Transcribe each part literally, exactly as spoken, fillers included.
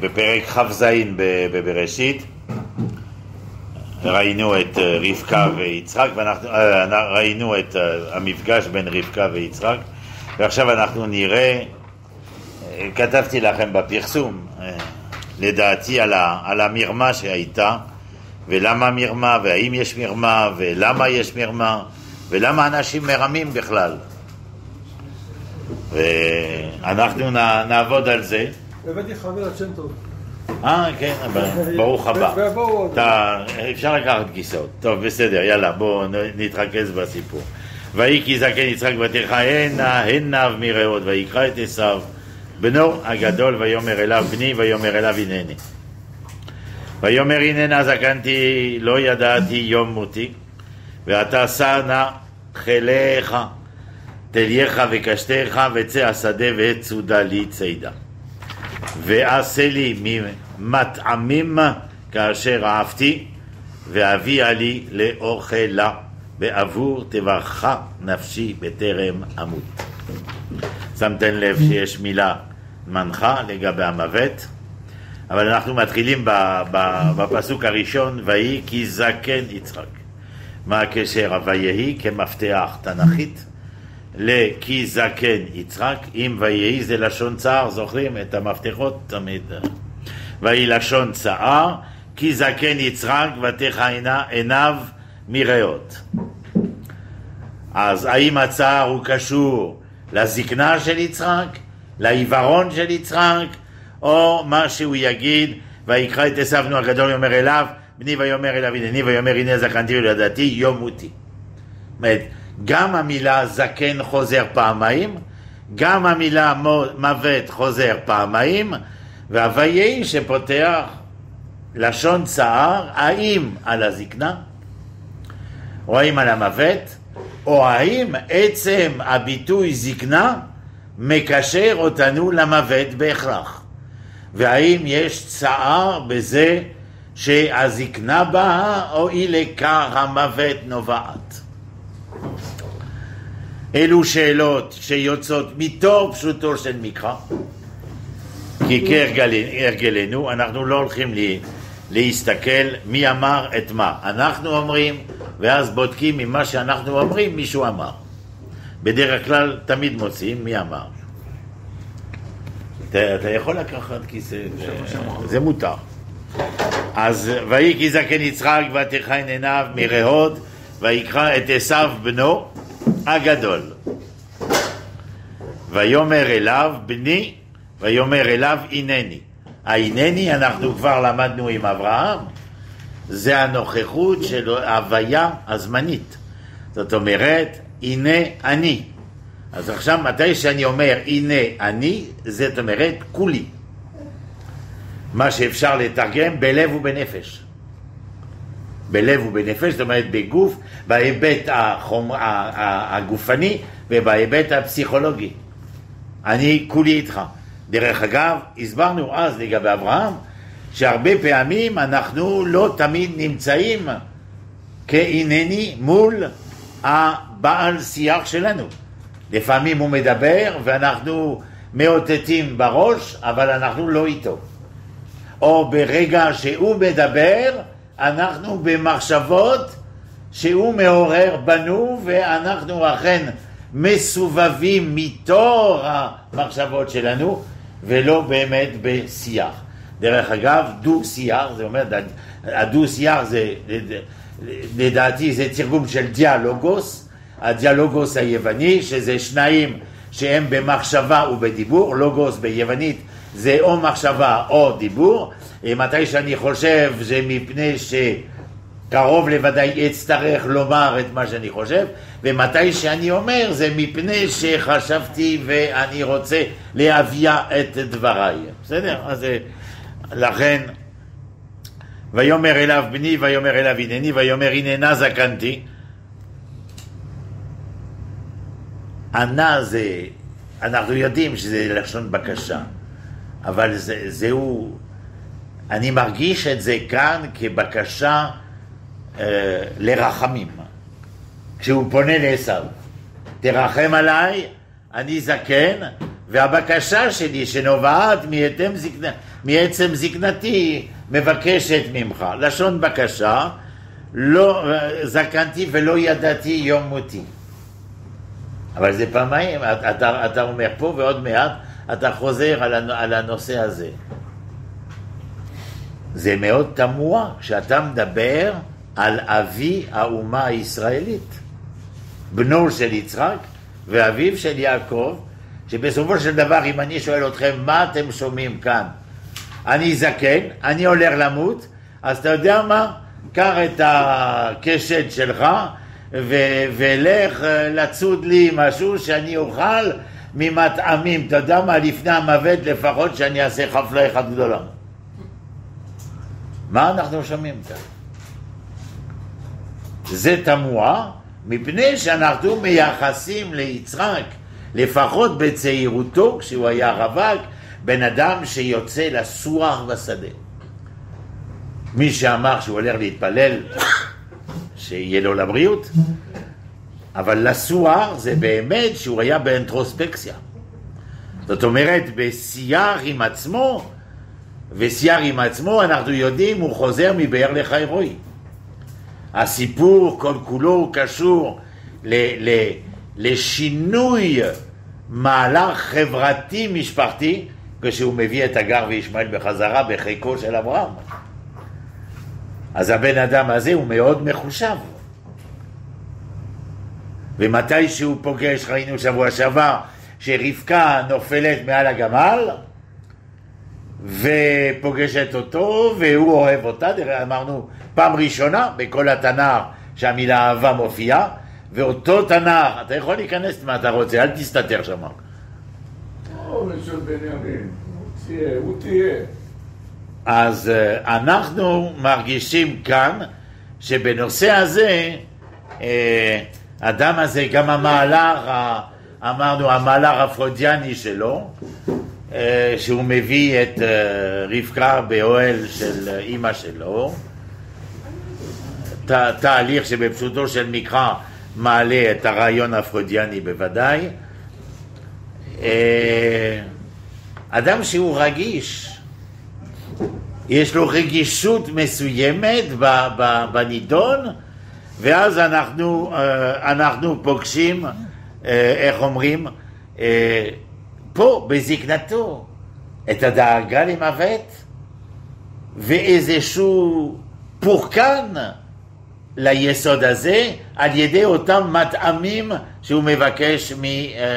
בפרק כ"ז בבראשית ראינו את רבקה ויצחק, ואנחנו ראינו את המפגש בין רבקה ויצחק, ועכשיו אנחנו נראה, כתבתי לכם בפרסום לדעתי על, ה, על המרמה שהייתה, ולמה מרמה, והאם יש מרמה, ולמה יש מרמה, ולמה אנשים מרמים בכלל. ואנחנו נעבוד על זה. הבאתי חבר השם טוב. אה, כן, ברוך הבא. אפשר לקחת כיסאות. טוב, בסדר, יאללה, בואו נתרכז בסיפור. ויהי כי זקן יצחק ותך הנה, הנה מרעות, ויקרא את עשיו בנו הגדול, ויאמר אליו בני, ויאמר אליו הנני. ויאמר הננה זקנתי, לא ידעתי יום מותי, ואתה שא נא חיליך, תלייך וקשתך, וצא השדה וצודה לי צידה. ועשה לי ממטעמים כאשר אהבתי, והביאה לי לאוכלה, בעבור תברכה נפשי בטרם אמות. שמתם לב שיש מילה מנחה לגבי המוות, אבל אנחנו מתחילים בפסוק הראשון, ויהי כי זקן יצחק. מה הקשר ויהי כמפתח תנכית לכי זקן יצחק? אם ויהי זה לשון צער, זוכרים את המפתחות תמיד. ויהי לשון צער, כי זקן יצחק ותך עיניו מרעות. אז האם הצער הוא קשור לזקנה של יצחק, לעיוורון של יצחק, או מה שהוא יגיד, ויקרא את עשיו בנו הגדול ויאמר אליו בני, ויאמר אליו הנני, ויאמר הנה זקנתי ולידעתי יום מותי. זאת אומרת, גם המילה זקן חוזר פעמיים, גם המילה מוות חוזר פעמיים, והוויהי שפותח לשון צער, האם על הזקנה, או האם על המוות, או האם עצם הביטוי זקנה מקשר אותנו למוות בהכרח, והאם יש צער בזה שהזקנה באה, או אי לכך המוות נובעת. אלו שאלות שיוצאות מתור פשוטו של מקרא, כי כהרגלנו אנחנו לא הולכים לי, להסתכל מי אמר את מה. אנחנו אומרים, ואז בודקים ממה שאנחנו אומרים מישהו אמר. בדרך כלל תמיד מוצאים מי אמר. אתה, אתה יכול לקחת כיסא, זה, זה מותר. אז ויהי כי זקן יצחק ותכהן עיניו מרעות, ויקרא את עשיו בנו הגדול. ויאמר אליו בני, ויאמר אליו הנני. ההנני אנחנו כבר למדנו עם אברהם, זה הנוכחות של ההוויה הזמנית. זאת אומרת, הנה אני. אז עכשיו מתי שאני אומר הנה אני, זאת אומרת כולי. מה שאפשר לתרגם בלב ובנפש. בלב ובנפש, זאת אומרת בגוף, בהיבט החומר, הגופני ובהיבט הפסיכולוגי. אני כולי איתך. דרך אגב, הסברנו אז לגבי אברהם, שהרבה פעמים אנחנו לא תמיד נמצאים כהנני מול הבעל שיח שלנו. לפעמים הוא מדבר ואנחנו מאותתים בראש, אבל אנחנו לא איתו. או ברגע שהוא מדבר, אנחנו במחשבות שהוא מעורר בנו, ואנחנו אכן מסובבים מתור המחשבות שלנו, ולא באמת בשיח. דרך אגב, דו שיח, זה אומר, הדו שיח זה, לדעתי זה תרגום של דיאלוגוס, הדיאלוגוס היווני, שזה שניים שהם במחשבה ובדיבור. לוגוס ביוונית זה או מחשבה או דיבור. מתי שאני חושב זה מפני שקרוב לוודאי אצטרך לומר את מה שאני חושב, ומתי שאני אומר זה מפני שחשבתי ואני רוצה להביע את דבריי. בסדר? אז לכן ויאמר אליו בני, ויאמר אליו הנני, ויאמר הננה זקנתי. ענה זה, אנחנו יודעים שזה לשון בקשה, אבל זה, זהו, אני מרגיש את זה כאן כבקשה אה, לרחמים. כשהוא פונה לעשיו, תרחם עליי, אני זקן, והבקשה שלי שנובעת מהיתם זקנה, מעצם זקנתי מבקשת ממך. לשון בקשה, לא זקנתי ולא ידעתי יום מותי. אבל זה פעמיים, אתה, אתה אומר פה ועוד מעט אתה חוזר על הנושא הזה. זה מאוד תמוה כשאתה מדבר על אבי האומה הישראלית, בנו של יצחק ואביו של יעקב, שבסופו של דבר אם אני שואל אתכם מה אתם שומעים כאן, אני זקן, אני הולך למות, אז אתה יודע מה? קח את הקשת שלך ו- ולך לצוד לי משהו שאני אוכל ממטעמים, אתה יודע מה? לפני המוות לפחות שאני אעשה חפלה אחת גדולה. מה אנחנו שומעים כאן? זה תמוה מפני שאנחנו מייחסים ליצחק, לפחות בצעירותו כשהוא היה רווק, בן אדם שיוצא לסוח בשדה. מי שאמר שהוא הולך להתפלל שיהיה לו לבריאות, אבל לסוח זה באמת שהוא היה באינטרוספקציה. זאת אומרת בשיח עם עצמו, ושיח עם עצמו אנחנו יודעים הוא חוזר מבאר לחי רוי. הסיפור כל כולו קשור ל- ל- לשינוי מהלך חברתי משפחתי כשהוא מביא את הגר וישמעאל בחזרה בחיקו של אברהם. אז הבן אדם הזה הוא מאוד מחושב, ומתי שהוא פוגש, ראינו שבוע שעבר שרבקה נופלת מעל הגמל ופוגשת אותו והוא אוהב אותה, אמרנו פעם ראשונה בכל התנ"ך שהמילה אהבה מופיעה, ואותו תנ"ך, אתה יכול להיכנס מה אתה רוצה, אל תסתתר שם. או של בנימין, הוא תהיה. אז אנחנו מרגישים כאן שבנושא הזה אדם הזה גם המהלך, אמרנו המהלך הפרוידיאני שלו, שהוא מביא את רבקה באוהל של אמא שלו, תהליך שבפשוטו של מקרא מעלה את הרעיון הפרוידיאני בוודאי. אדם שהוא רגיש, יש לו רגישות מסוימת בנידון, ואז אנחנו, אנחנו פוגשים, איך אומרים, פה בזקנתו את הדאגה למוות ואיזשהו פורקן ליסוד הזה על ידי אותם מטעמים שהוא מבקש מ...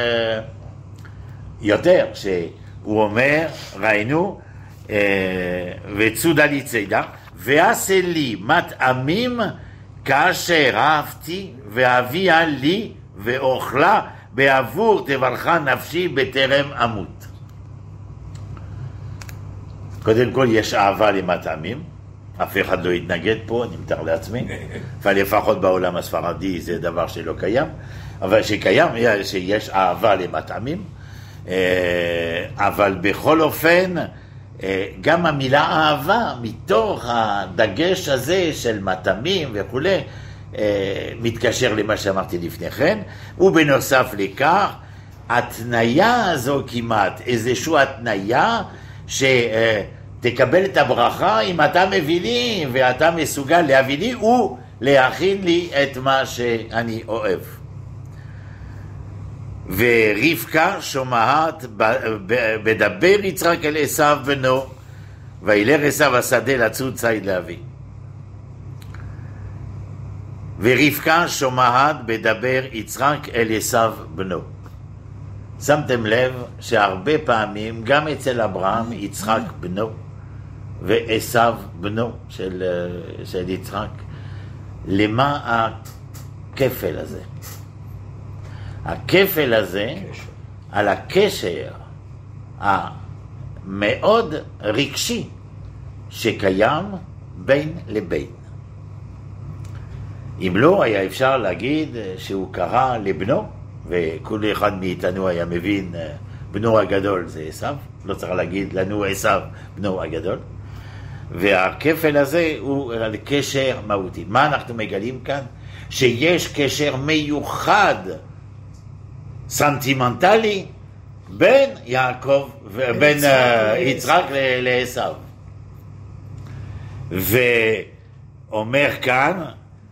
יותר, שהוא אומר, ראינו, וצודה לי צידה, ועשה לי מטעמים כאשר אהבתי והביאה לי ואוכלה בעבור תברכה נפשי בטרם אמות. קודם כל יש אהבה למטעמים, אף אחד לא יתנגד פה, אני מתאר לעצמי, אבל לפחות בעולם הספרדי זה דבר שלא קיים, אבל שקיים, שיש אהבה למטעמים, אבל בכל אופן גם המילה אהבה מתוך הדגש הזה של מטעמים וכו' מתקשר למה שאמרתי לפני כן, ובנוסף לכך התניה הזו כמעט, איזושהי התניה שתקבל את הברכה אם אתה מביא לי ואתה מסוגל להביא לי ולהכין לי את מה שאני אוהב. ורבקה שומעת בדבר יצחק אל עשיו בנו, וילך עשיו השדה לצוד ציד להביא. ורבקה שומעת בדבר יצחק אל עשיו בנו. שמתם לב שהרבה פעמים גם אצל אברהם יצחק בנו ועשיו בנו של, של יצחק. למה הכפל הזה? הכפל הזה על הקשר המאוד רגשי שקיים בין לבין. אם לא, היה אפשר להגיד שהוא קרא לבנו, וכל אחד מאיתנו היה מבין בנו הגדול זה עשיו, לא צריך להגיד לנו עשיו בנו הגדול, והכפל הזה הוא על קשר מהותי. מה אנחנו מגלים כאן? שיש קשר מיוחד סנטימנטלי בין יעקב, בין יצחק לעשיו. ואומר כאן,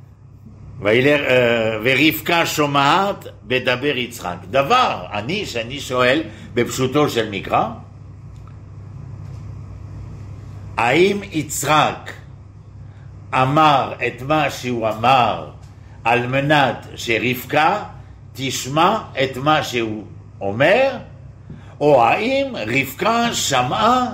ורבקה שומעת בדבר יצחק. דבר, אני, שאני שואל בפשוטו של מקרא, האם יצחק אמר את מה שהוא אמר על מנת שרבקה תשמע את מה שהוא אומר, או האם רבקה שמעה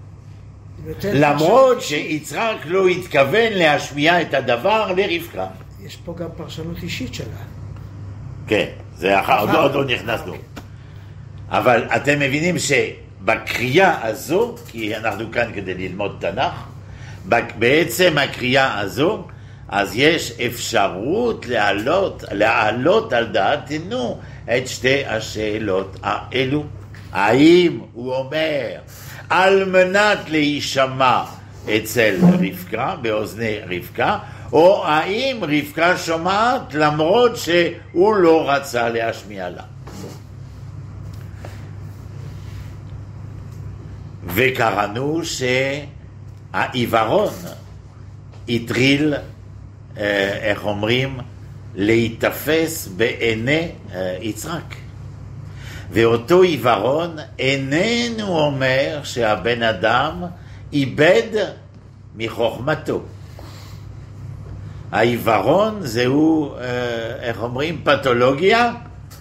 למרות שיצחק לא התכוון להשמיע את הדבר לרבקה? יש פה גם פרשנות אישית שלה. כן, זה אחר, עוד, עוד לא נכנסנו. אבל אתם מבינים שבקריאה הזו, כי אנחנו כאן כדי ללמוד תנ"ך, בעצם הקריאה הזו, אז יש אפשרות להעלות, להעלות על דעתנו את שתי השאלות האלו. האם הוא אומר על מנת להישמע אצל רבקה, באוזני רבקה, או האם רבקה שומעת למרות שהוא לא רצה להשמיע לה. וקראנו שהעיוורון התחיל, איך אומרים, להתאפס בעיני יצחק. ואותו עיוורון איננו אומר שהבן אדם איבד מחוכמתו. העיוורון זהו, איך אומרים, פתולוגיה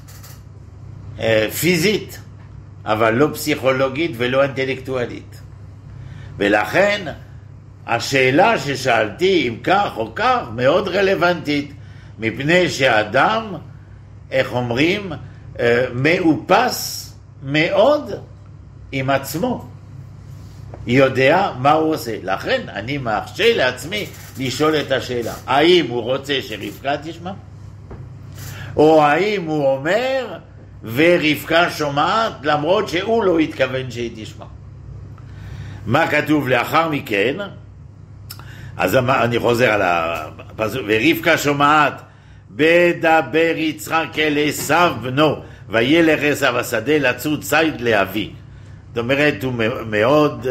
פיזית, אבל לא פסיכולוגית ולא אינטלקטואלית. ולכן השאלה ששאלתי אם כך או כך מאוד רלוונטית, מפני שהאדם, איך אומרים, מאופס מאוד עם עצמו, יודע מה הוא עושה. לכן אני מרשה לעצמי לשאול את השאלה, האם הוא רוצה שרבקה תשמע? או האם הוא אומר ורבקה שומעת למרות שהוא לא התכוון שהיא תשמע? מה כתוב לאחר מכן? אז אני חוזר על הפסוק, ורבקה שומעת בדבר יצחק אל עשיו בנו, וילך עשיו השדה לצוד ציד לאבי. זאת אומרת, הוא מאוד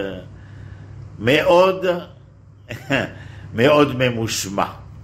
מאוד מאוד ממושמע.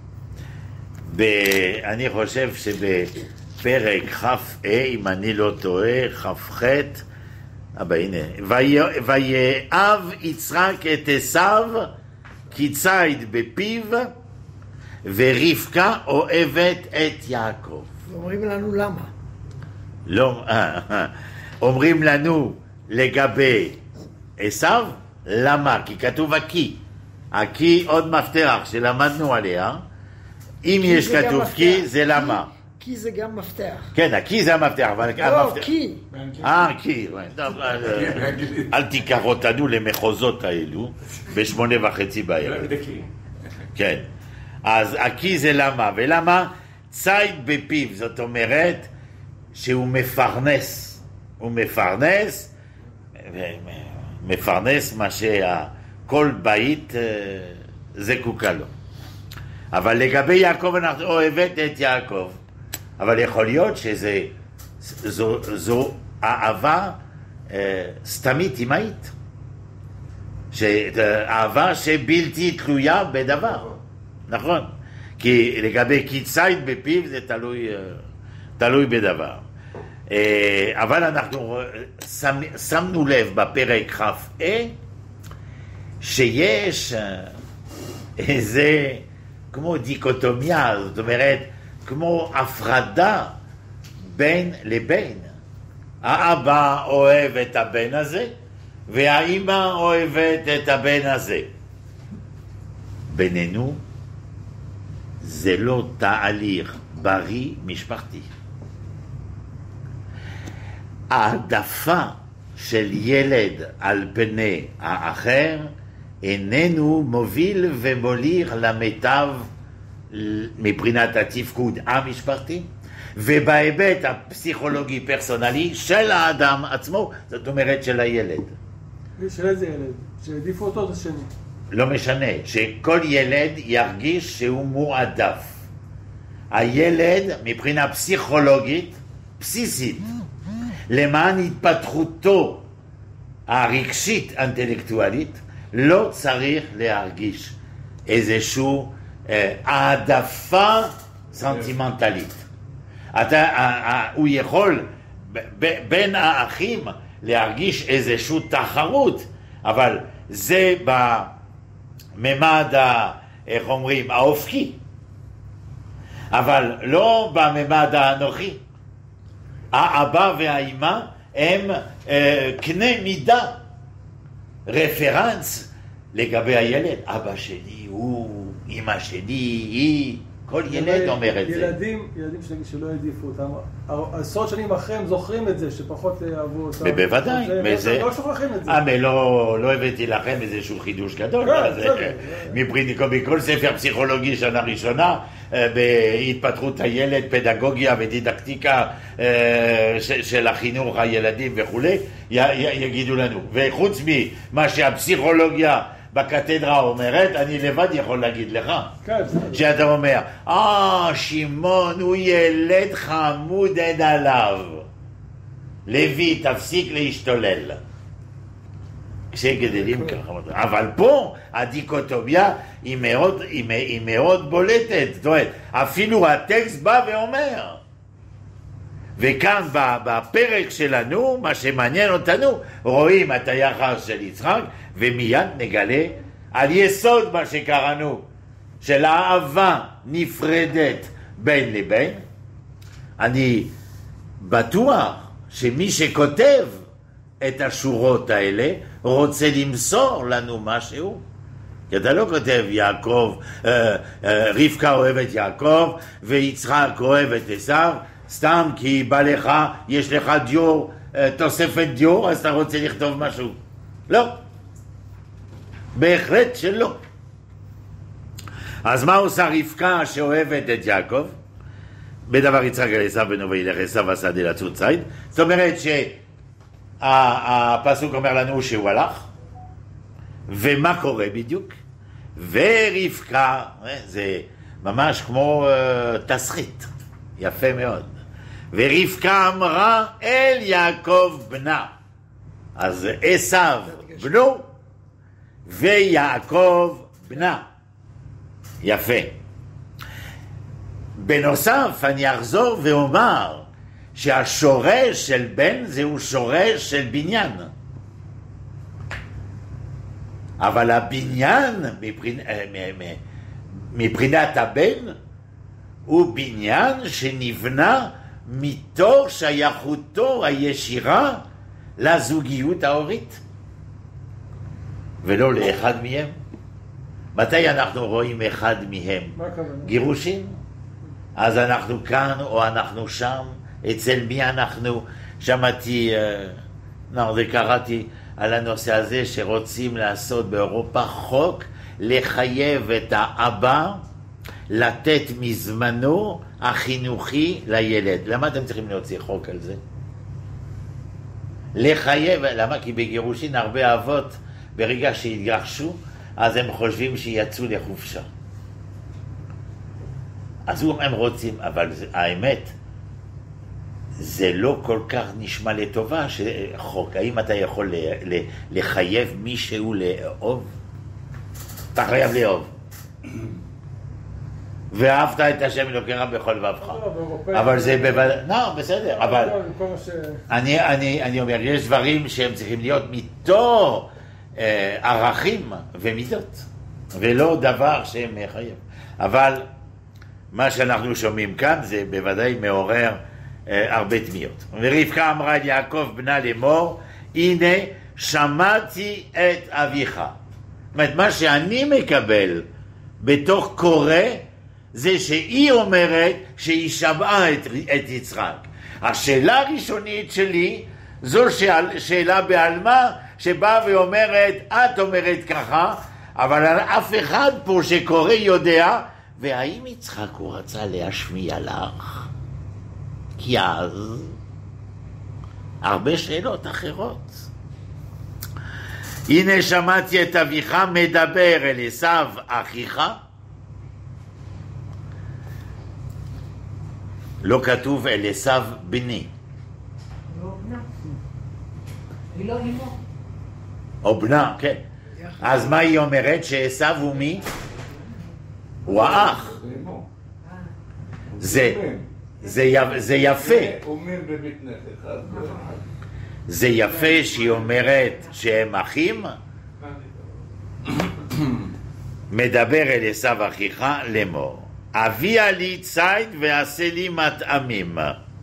אני חושב שבפרק כ"ה, אם אני לא טועה, כ"ח, אבל הנה, ויאהב יצחק את עשיו כי ציד בפיו, ורבקה אוהבת את יעקב. אומרים לנו למה? לא, אומרים לנו לגבי עשיו, למה? כי כתוב הכי. הכי עוד מפתח שלמדנו עליה. אם יש כתוב כי, זה למה? כי זה גם מפתח. כן, הכי זה המפתח. לא, כי. אה, כי. אל תיקח אותנו למחוזות האלו בשמונה וחצי בערב. כן. אז הכי זה למה? ולמה? ציד בפיו, זאת אומרת שהוא מפרנס. הוא מפרנס, מפרנס מה שכל בית זקוקה לו. אבל לגבי יעקב אנחנו אוהבת את יעקב. אבל יכול להיות שזה, זו, זו אהבה אה, סתמית אמהית. אהבה שבלתי תלויה בדבר. נכון. כי לגבי כי ציד בפיו זה תלוי, תלוי בדבר. אבל אנחנו שם, שמנו לב בפרק כ"ה שיש איזה כמו דיקוטומיה, זאת אומרת כמו הפרדה בין לבין. האבא אוהב את הבן הזה והאמא אוהבת את הבן הזה. בינינו זה לא תהליך בריא משפחתי. העדפה של ילד על פני האחר איננו מוביל ומוליך למיטב מבחינת התפקוד המשפחתי ובהיבט הפסיכולוגי פרסונלי של האדם עצמו, זאת אומרת של הילד. של איזה ילד? שהעדיפו אותו את השני? לא משנה, שכל ילד ירגיש שהוא מועדף. הילד מבחינה פסיכולוגית בסיסית למען התפתחותו הרגשית אינטלקטואלית, לא צריך להרגיש איזושהי אה, העדפה סנטימנטלית. אתה, אה, אה, הוא יכול ב, ב, בין האחים להרגיש איזושהי תחרות, אבל זה בממד, ה, איך אומרים, האופקי, אבל לא בממד האנוכי. האבא והאימא הם אה, קנה מידה, רפרנס לגבי הילד. אבא שלי הוא, אמא שלי היא, כל ילד אומר את זה. ילדים, ילדים שלא העדיפו אותם, עשרות שנים אחרי הם זוכרים את זה, שפחות אהבו אותם. בוודאי. לא שוכחים את זה. אבל לא הבאתי לכם איזשהו חידוש גדול. מכל ספר פסיכולוגי שנה ראשונה, בהתפתחות הילד, פדגוגיה ודידקטיקה של החינוך הילדים וכולי, יגידו לנו. וחוץ ממה שהפסיכולוגיה בקתדרה אומרת, אני לבד יכול להגיד לך. שאתה אומר, אה, שמעון הוא ילד חמוד אין עליו. לוי, תפסיק להשתולל. כשגדלים ככה. אבל פה הדיקוטומיה היא מאוד, היא, היא מאוד בולטת. זאת אומרת, אפילו הטקסט בא ואומר. וכאן בפרק שלנו, מה שמעניין אותנו, רואים את היחס של יצחק, ומיד נגלה על יסוד מה שקראנו, של האהבה נפרדת בין לבין. אני בטוח שמי שכותב את השורות האלה רוצה למסור לנו משהו. כי אתה לא כותב יעקב, אה, אה, רבקה אוהבת יעקב ויצחק אוהב את עשיו, סתם כי בא לך, יש לך דיור, אה, תוספת דיור, אז אתה רוצה לכתוב משהו. לא. בהחלט שלא. אז מה עושה רבקה שאוהבת את יעקב? בדבר יצחק אל עשיו בנו וילך עשיו עשה די לצוד ציד. זאת אומרת שהפסוק אומר לנו שהוא הלך, ומה קורה בדיוק? ורבקה, זה ממש כמו uh, תסריט, יפה מאוד. ורבקה אמרה אל יעקב בנה. אז עשיו בנו ויעקב בנה. יפה. בנוסף אני אחזור ואומר שהשורש של בן זהו שורש של בניין. אבל הבניין מבחינת הבן הוא בניין שנבנה מתוך שייכותו הישירה לזוגיות ההורית ולא לאחד מהם. מתי אנחנו רואים אחד מהם? גירושים? אז אנחנו כאן או אנחנו שם. אצל מי אנחנו? שמעתי, לא, זה קראתי על הנושא הזה שרוצים לעשות באירופה חוק לחייב את האבא לתת מזמנו החינוכי לילד. למה אתם צריכים להוציא חוק על זה? לחייב, למה? כי בגירושין הרבה אבות ברגע שהתגרשו אז הם חושבים שיצאו לחופשה. אז הם רוצים, אבל האמת זה לא כל כך נשמע לטובה שחוק. האם אתה יכול לחייב מישהו לאהוב? אתה חייב לאהוב. ואהבת את השם אלוקיך בכל לבבך. אבל זה בוודאי, לא, בסדר, אבל אני אומר, יש דברים שהם צריכים להיות מתוך ערכים ומידות, ולא דבר שהם מחייב. אבל מה שאנחנו שומעים כאן זה בוודאי מעורר הרבה תמיהות. ורבקה אמרה אל יעקב בנה לאמור, הנה שמעתי את אביך. זאת אומרת, מה שאני מקבל בתוך קורא זה שהיא אומרת שהיא שמעה את, את יצחק. השאלה הראשונית שלי זו שאל, שאלה בעלמה שבאה ואומרת, את אומרת ככה, אבל אף אחד פה שקורא יודע, והאם יצחק הוא רצה להשמיע לך? כי אז הרבה שאלות אחרות. הנה שמעתי את אביך מדבר אל עשיו אחיך. לא כתוב אל עשיו בני. היא לא אימו. או בנה, כן. אז מה היא אומרת? שעשיו הוא מי? הוא האח. זה, זה, זה יפה. זה יפה שהיא אומרת שהם אחים. מדבר אל עשיו אחיך לאמור, אביה לי ציד ועשה לי מטעמים.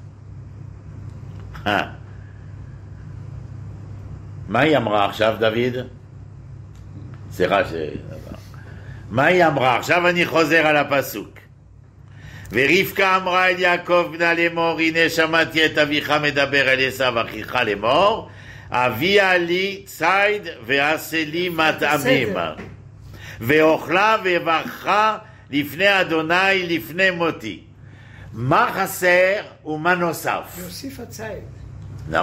מה היא אמרה עכשיו, דוד? סליחה ש... מה היא אמרה? עכשיו אני חוזר על הפסוק. ורבקה אמרה אל יעקב בנה לאמור, הנה שמעתי את אביך מדבר אל עשיו אחיך לאמור, אביה לי ציד ועשה לי מטעמים. ואוכלה וברכה לפני אדוני לפני מותי. מה חסר ומה נוסף? יוסיף הציד. לא.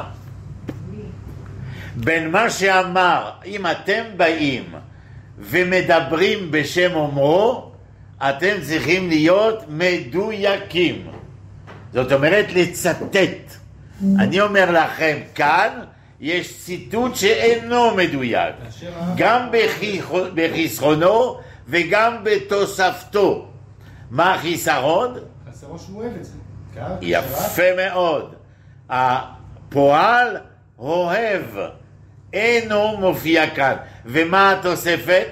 בין מה שאמר, אם אתם באים ומדברים בשם אומרו, אתם צריכים להיות מדויקים. זאת אומרת לצטט. אני אומר לכם כאן, יש ציטוט שאינו מדויק, גם בחסרונו וגם בתוספתו. מה החיסרון? חסרו שמואל אצלנו. יפה מאוד. הפועל אוהב אינו מופיע כאן. ומה התוספת?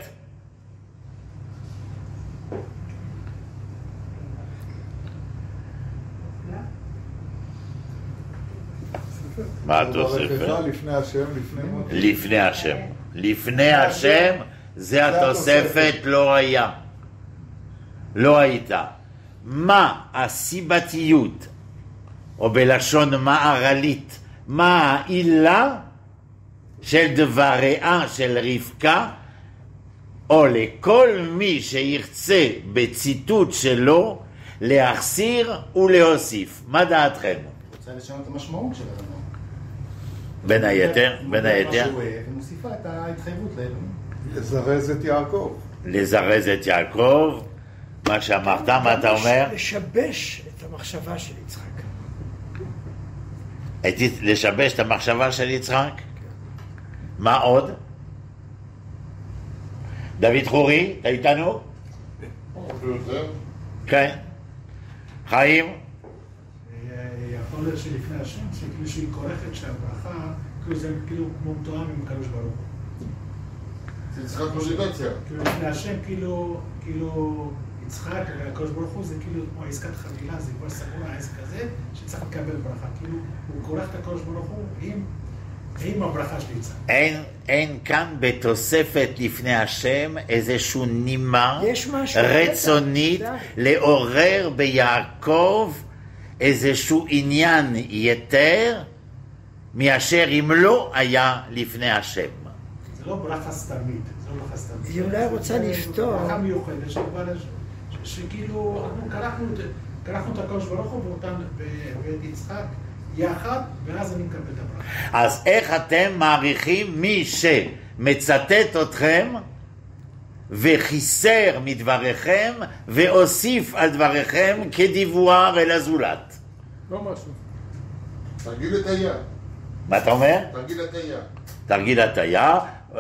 מה התוספת? לפני השם, לפני מות. לפני השם. לפני השם זה התוספת לא היה. לא הייתה. מה הסיבתיות, או בלשון מערלית, מה העילה של דבריה של רבקה, או לכל מי שירצה בציטוט שלו להחסיר ולהוסיף? מה דעתכם? רוצה לשנות את המשמעות של הדבר. בין היתר, בין היתר. ומוסיפה את ההתחייבות לאלוהים. לזרז את יעקב. לזרז את יעקב. מה שאמרת, מה אתה אומר? לשבש את המחשבה של יצחק. הייתי לשבש את המחשבה של יצחק? מה עוד? דוד חורי, אתה איתנו? כן. חיים? יכול להיות שלפני השם, שכאילו שהיא כורכת שהברכה, כאילו זה כאילו כמו מתואם עם הקדוש ברוך הוא. זה יצחק קונג'וגציה. כאילו לפני השם, כאילו, כאילו יצחק, הקדוש ברוך הוא זה כאילו כמו עסקת חבילה, זה כבר סגור העסק הזה, שצריך לקבל ברכה. כאילו הוא כורך את הקדוש ברוך הוא עם, עם הברכה של יצחק. אין, אין כאן בתוספת לפני השם איזשהו נימה רצונית לעורר ביעקב איזשהו עניין יתר מאשר אם לא היה לפני השם. זה לא ברכה סתמית, זה לא ברכה סתמית. היא אולי רוצה לפתור. ברכה מיוחדת, שכאילו, קרחנו את הקדוש ברוך הוא ואת יצחק יחד, ואז אני מקבל את הברכה. אז איך אתם מעריכים מי שמצטט אתכם וחיסר מדבריכם והוסיף על דבריכם כדיווח אל הזולת? לא משהו. תרגיל את היה. מה אתה אומר? תרגיל את היה. תרגיל הטיה.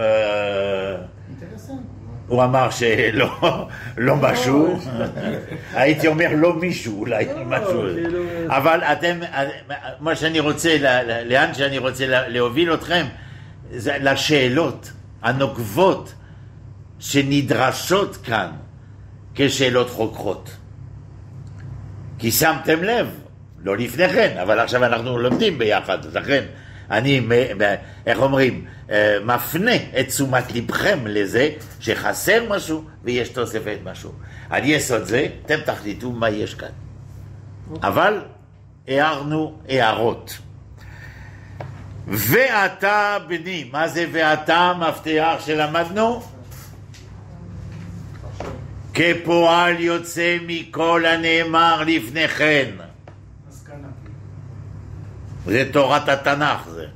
הוא אמר שלא לא משהו, הייתי אומר לא מישהו, אולי משהו. אבל אתם, מה שאני רוצה, לאן שאני רוצה להוביל אתכם, זה לשאלות הנוקבות שנדרשות כאן כשאלות חוקרות. כי שמתם לב, לא לפני כן, אבל עכשיו אנחנו לומדים ביחד, לכן אני, איך אומרים, מפנה את תשומת לבכם לזה שחסר משהו ויש תוספת משהו. על יסוד זה, אתם תחליטו מה יש כאן. אבל הערנו הערות. ואתה בני, מה זה ואתה? מפתח שלמדנו? כפועל יוצא מכל הנאמר לפני כן. זה תורת התנ"ך זה.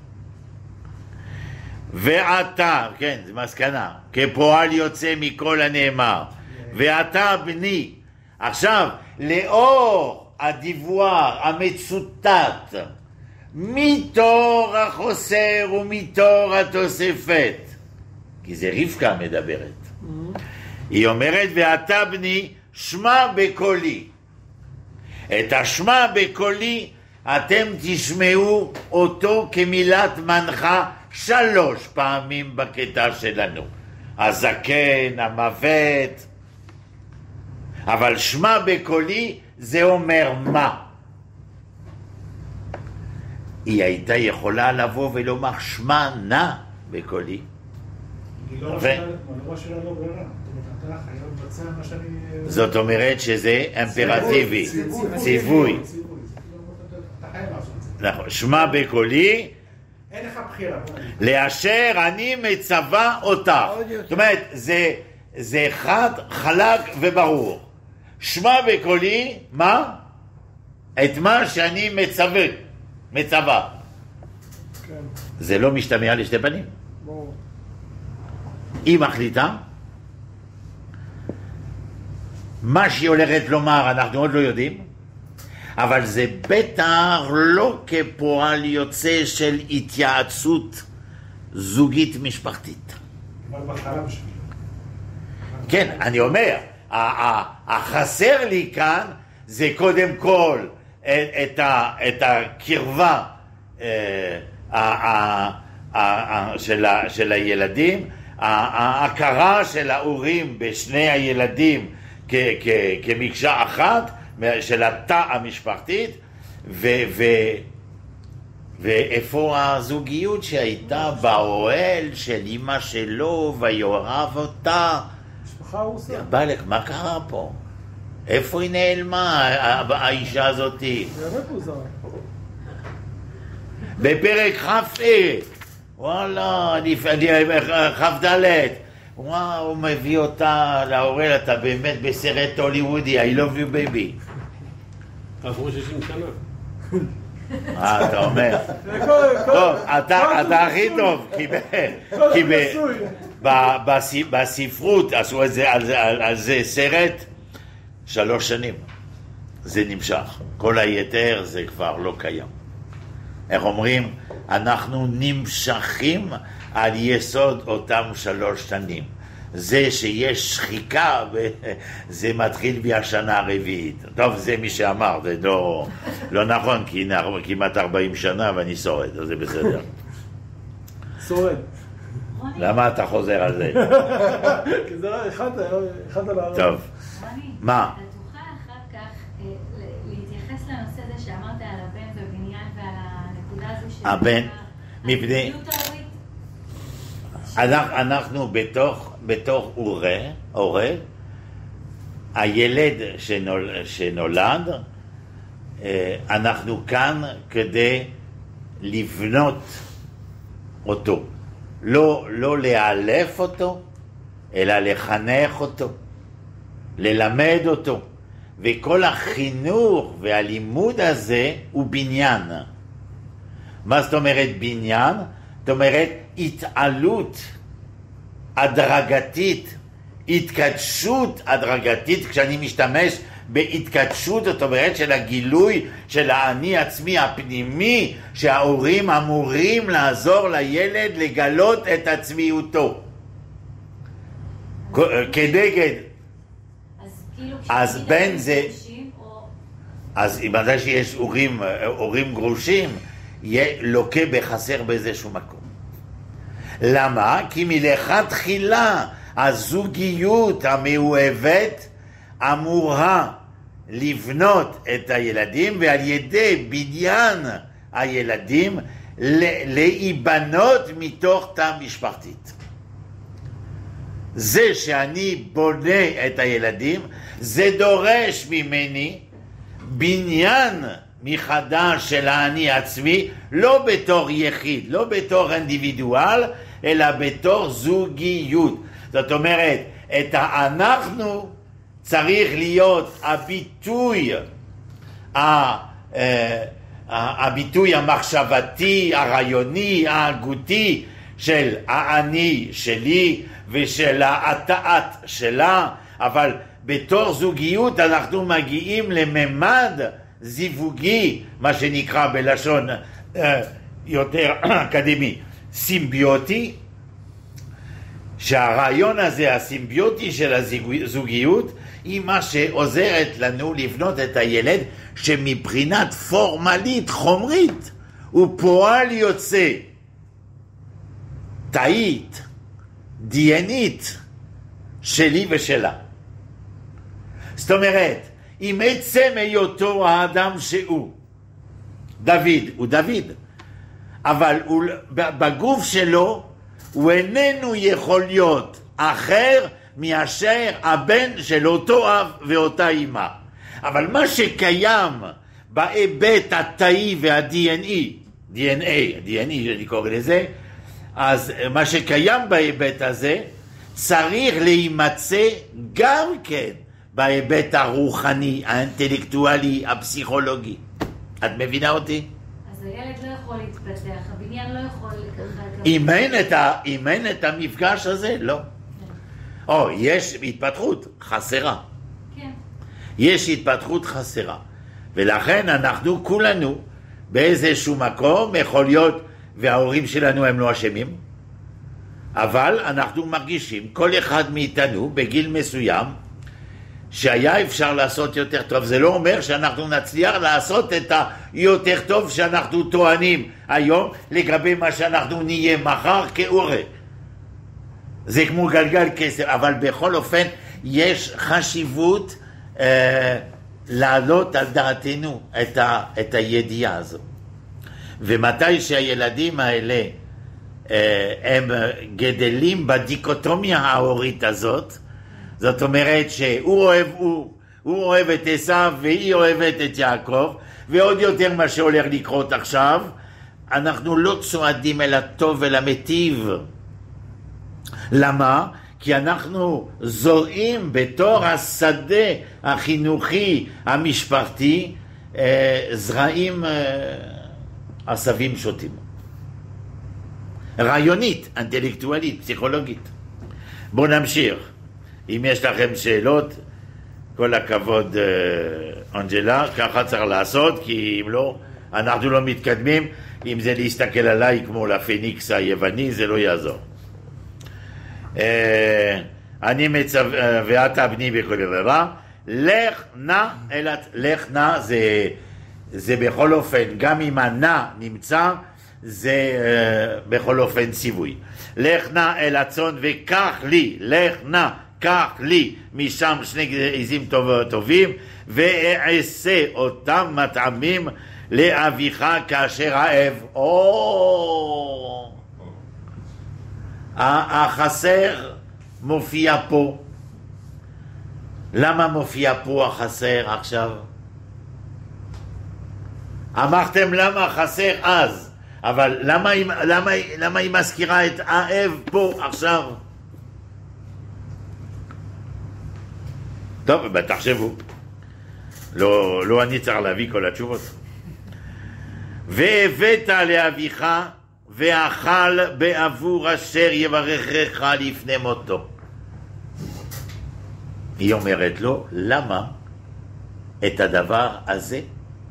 ואתה, כן, זה מסקנה, כפועל יוצא מכל הנאמר, ואתה בני. עכשיו, לאור הדיווח המצוטט מתור החוסר ומתור התוספת. כי זה רבקה מדברת. היא אומרת, ואתה בני, שמע בקולי. את השמע בקולי, אתם תשמעו אותו כמילת מנחה שלוש פעמים בקטע שלנו. הזקן, המוות. אבל שמע בקולי, זה אומר מה? היא הייתה יכולה לבוא ולומר, שמע נא בקולי. היא לא רשאלה לא ברירה. אתה חייב לבצע מה שאני... זאת אומרת שזה אימפרטיבי, ציווי. אתה חייב לעשות את זה. נכון, שמע בקולי, אין לך בחירה. לאשר אני מצווה אותך. זאת אומרת, זה חד, חלק וברור. שמע בקולי, מה? את מה שאני מצווה, מצווה. זה לא משתמע לשתי פנים. היא מחליטה, מה שהיא הולכת לומר אנחנו עוד לא יודעים, אבל זה בטח לא כפועל יוצא של התייעצות זוגית משפחתית. כן, אני אומר, החסר לי כאן זה קודם כל את הקרבה של הילדים, ההכרה של ההורים בשני הילדים כמקשה אחת של התא המשפחתית, ואיפה הזוגיות שהייתה באוהל של אמא שלו ויאהב אותה. משפחה רוסה. בלק, מה קרה פה? איפה היא נעלמה האישה הזאת? זה באמת מוזר. בפרק כ"ה, וואלה, כ"ד, וואו, הוא מביא אותה להורל, אתה באמת בסרט הוליוודי, I love you baby. עברו שישים שנה. אה, אתה אומר. טוב, אתה הכי טוב, כי בספרות עשו על זה סרט שלוש שנים. זה נמשך. כל היתר זה כבר לא קיים. איך אומרים? אנחנו נמשכים על יסוד אותם שלוש שנים. זה שיש שחיקה, זה מתחיל מהשנה הרביעית. טוב, זה מי שאמר, זה לא, לא נכון, כי הנה כמעט ארבעים שנה ואני שורד, אז זה בסדר. שורד. למה אתה חוזר על זה? כי זה אחד על הערב. טוב. מה? אתה תוכל אחר כך להתייחס לנושא הזה שאמרת על הבן ובניין ועל הנקודה הזו של... הבן, מפני... אנחנו בתוך, בתוך הורה, הורה, הילד שנול, שנולד, אנחנו כאן כדי לבנות אותו, לא, לא לאלף אותו, אלא לחנך אותו, ללמד אותו, וכל החינוך והלימוד הזה הוא בניין. מה זאת אומרת בניין? זאת אומרת התעלות הדרגתית, התקדשות הדרגתית. כשאני משתמש בהתקדשות, זאת אומרת של הגילוי של האני עצמי הפנימי, שההורים אמורים לעזור לילד לגלות את עצמיותו כנגד. אז כאילו אז בין זה, אז אם מתי שיש הורים, הורים גרושים, יהיה לוקה בחסר באיזשהו מקום. למה? כי מלכתחילה הזוגיות המאוהבת אמורה לבנות את הילדים, ועל ידי בניין הילדים להיבנות מתוך תא משפחתית. זה שאני בונה את הילדים, זה דורש ממני בניין מחדש של האני עצמי, לא בתור יחיד, לא בתור אינדיבידואל, אלא בתור זוגיות. זאת אומרת, את האנחנו צריך להיות הביטוי, הביטוי המחשבתי, הרעיוני, ההגותי של האני שלי ושל התאת שלה, אבל בתור זוגיות אנחנו מגיעים לממד זיווגי, מה שנקרא בלשון, יותר אקדמי, סימביוטי, שהרעיון הזה, הסימביוטי של הזוגיות, היא מה שעוזרת לנו לבנות את הילד שמבחינת פורמלית, חומרית, הוא פועל יוצא תאית, דיינית, שלי ושלה. זאת אומרת, עם עצם היותו האדם שהוא, דוד, הוא דוד, אבל הוא, בגוף שלו הוא איננו יכול להיות אחר מאשר הבן של אותו אב ואותה אמא. אבל מה שקיים בהיבט התאי וה-די אן איי, די אן איי, די אן איי אני קורא לזה, אז מה שקיים בהיבט הזה צריך להימצא גם כן בהיבט הרוחני, האינטלקטואלי, הפסיכולוגי. את מבינה אותי? אז הילד לא יכול להתפתח, הבניין לא יכול ככה... אם אין את, ה, אם אין את המפגש הזה, לא. או, יש התפתחות חסרה. כן. יש התפתחות חסרה. ולכן אנחנו כולנו באיזשהו מקום, יכול להיות, וההורים שלנו הם לא אשמים, אבל אנחנו מרגישים, כל אחד מאיתנו בגיל מסוים, שהיה אפשר לעשות יותר טוב. זה לא אומר שאנחנו נצליח לעשות את היותר טוב שאנחנו טוענים היום לגבי מה שאנחנו נהיה מחר כאורה. זה כמו גלגל כסף, אבל בכל אופן יש חשיבות אה, להעלות על דעתנו את, ה, את הידיעה הזו. ומתי שהילדים האלה אה, הם גדלים בדיקוטומיה ההורית הזאת, זאת אומרת שהוא אוהב הוא, הוא אוהב את עשיו והיא אוהבת את יעקב, ועוד יותר מה שהולך לקרות עכשיו, אנחנו לא צועדים אל הטוב ולמטיב. למה? כי אנחנו זורעים בתור השדה החינוכי המשפחתי זרעים עשבים שוטים. רעיונית, אינטלקטואלית, פסיכולוגית. בואו נמשיך. אם יש לכם שאלות, כל הכבוד אנג'לה, ככה צריך לעשות, כי אם לא, אנחנו לא מתקדמים. אם זה להסתכל עליי כמו לפניקס היווני, זה לא יעזור. אני מצו... ואתה בני בכל דבר, לך נא, לך נא זה, זה בכל אופן, גם אם הנא נמצא, זה בכל אופן ציווי. לך נא אל הצאן וקח לי, לך נא, קח לי משם שני עזים טוב, טובים, ואעשה אותם מטעמים לאביך כאשר האב. או החסר מופיע פה. למה מופיע פה החסר עכשיו? אמרתם למה חסר אז, אבל למה, למה, למה היא מזכירה את האב פה עכשיו? טוב, תחשבו. לא, לא אני צריך להביא כל התשובות. והבאת לאביך ואכל בעבור אשר יברכך לפני מותו. היא אומרת לו, למה את הדבר הזה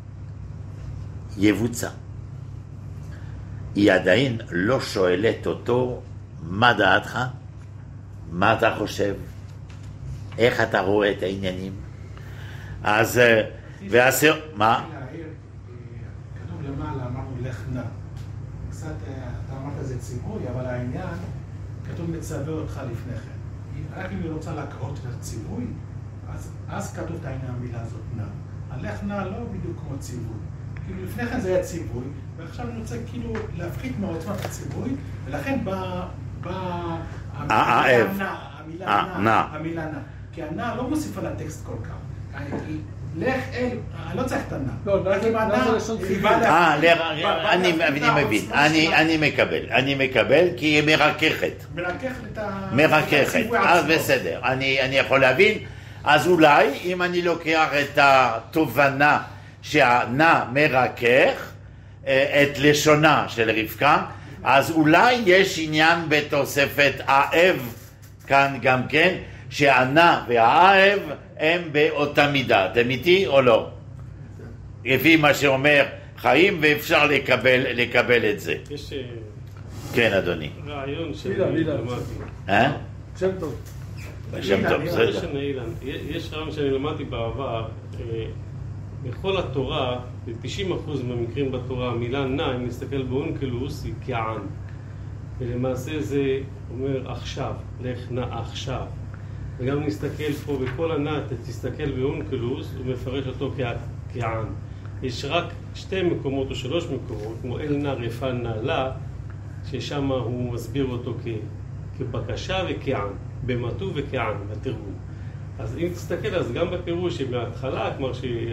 יבוצע? היא עדיין לא שואלת אותו, מה דעתך? מה אתה חושב? איך אתה רואה את העניינים? אז, ועשר, מה? כתוב למעלה, אמרנו לך נא. קצת, אתה אמרת זה ציווי, אבל העניין, כתוב מצווה אותך לפני כן. רק אם היא רוצה להקרות את הציווי, אז, אז כתוב את העניין המילה הזאת נא. הלך נא לא בדיוק כמו ציווי. כאילו לפני כן זה היה ציווי, ועכשיו אני רוצה כאילו להפחית מעוצמת הציווי, ולכן בא... האב. המילה נא. המילה נא. כי הנא לא מוסיפה לטקסט כל כך. לך אל, אני לא צריך את הנא. לא, אני מבין, אני מקבל, אני מקבל כי היא מרככת. מרככת את ה... מרככת, אז בסדר, אני יכול להבין. אז אולי אם אני לוקח את התובנה שהנא מרכך את לשונה של רבקה, אז אולי יש עניין בתוספת האב כאן גם כן, שהנא והאב הם באותה מידה. אתם איתי או לא? לפי מה שאומר חיים ואפשר לקבל, לקבל את זה. יש כן, אדוני. רעיון לילה, לילה. שלמדתי. אה? שם טוב. שם טוב, זה בסדר. שני אילן. יש רעיון שאני למדתי בעבר, אה, בכל התורה, ב-תשעים אחוז מהמקרים בתורה, המילה נע, אם נסתכל באונקלוס, היא כען. ולמעשה זה אומר עכשיו, לך נע עכשיו. וגם נסתכל פה בכל הנע, תסתכל באונקלוס, הוא מפרש אותו כ- כען. יש רק שתי מקומות או שלוש מקומות, כמו אל נע רפא נעלה, ששם הוא מסביר אותו כ- כבקשה וכען, במטו וכען, בתרגום. אז אם תסתכל, אז גם בפירוש שבהתחלה, כלומר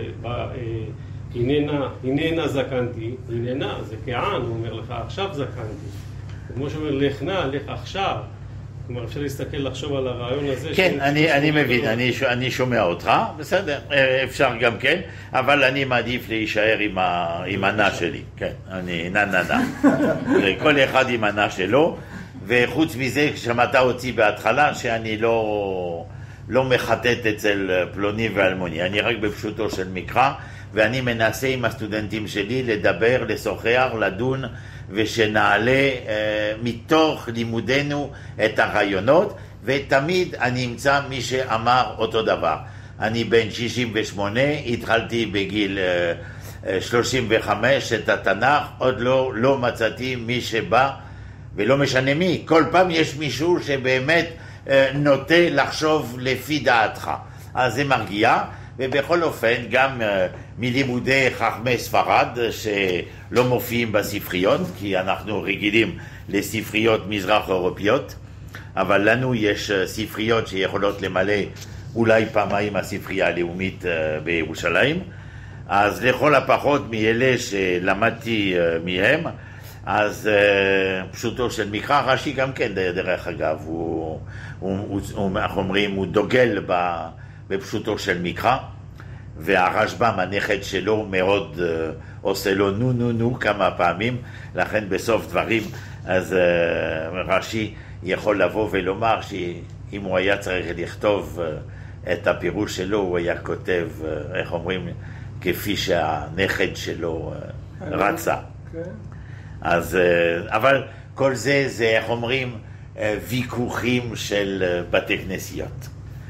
שהננה זקנתי, הננה זה כען, הוא אומר לך עכשיו זקנתי. כמו שאומר לך נע, לך עכשיו. כלומר אפשר להסתכל, לחשוב על הרעיון הזה. כן, אני, אני מבין, אני, אני שומע אותך, בסדר, אפשר גם כן, אבל אני מעדיף להישאר עם, ה, עם הנע שלי, כן, אני נע נע נע. כל אחד עם הנע שלו, וחוץ מזה, שמעת אותי בהתחלה, שאני לא, לא מחטט אצל פלוני ואלמוני, אני רק בפשוטו של מקרא, ואני מנסה עם הסטודנטים שלי לדבר, לשוחח, לדון, ושנעלה אה, מתוך לימודנו את הרעיונות, ותמיד אני אמצא מי שאמר אותו דבר. אני בן שישים ושמונה, התחלתי בגיל אה, אה, שלושים וחמש את התנ"ך, עוד לא, לא מצאתי מי שבא, ולא משנה מי, כל פעם יש מישהו שבאמת אה, נוטה לחשוב לפי דעתך. אז זה מרגיע, ובכל אופן גם אה, מלימודי חכמי ספרד שלא מופיעים בספריות, כי אנחנו רגילים לספריות מזרח אירופיות, אבל לנו יש ספריות שיכולות למלא אולי פעמיים הספרייה הלאומית בירושלים, אז לכל הפחות מאלה שלמדתי מהם, אז פשוטו של מקרא, רש"י גם כן דרך אגב, הוא, הוא, הוא, הוא, אנחנו אומרים, הוא דוגל בפשוטו של מקרא, והרשב"ם, הנכד שלו, מאוד uh, עושה לו נו נו נו כמה פעמים, לכן בסוף דברים, אז uh, רש"י יכול לבוא ולומר שאם הוא היה צריך לכתוב uh, את הפירוש שלו, הוא היה כותב, uh, איך אומרים, כפי שהנכד שלו uh, רצה. כן. אז, uh, אבל כל זה, זה, איך אומרים, uh, ויכוחים של uh, בתי כנסיות.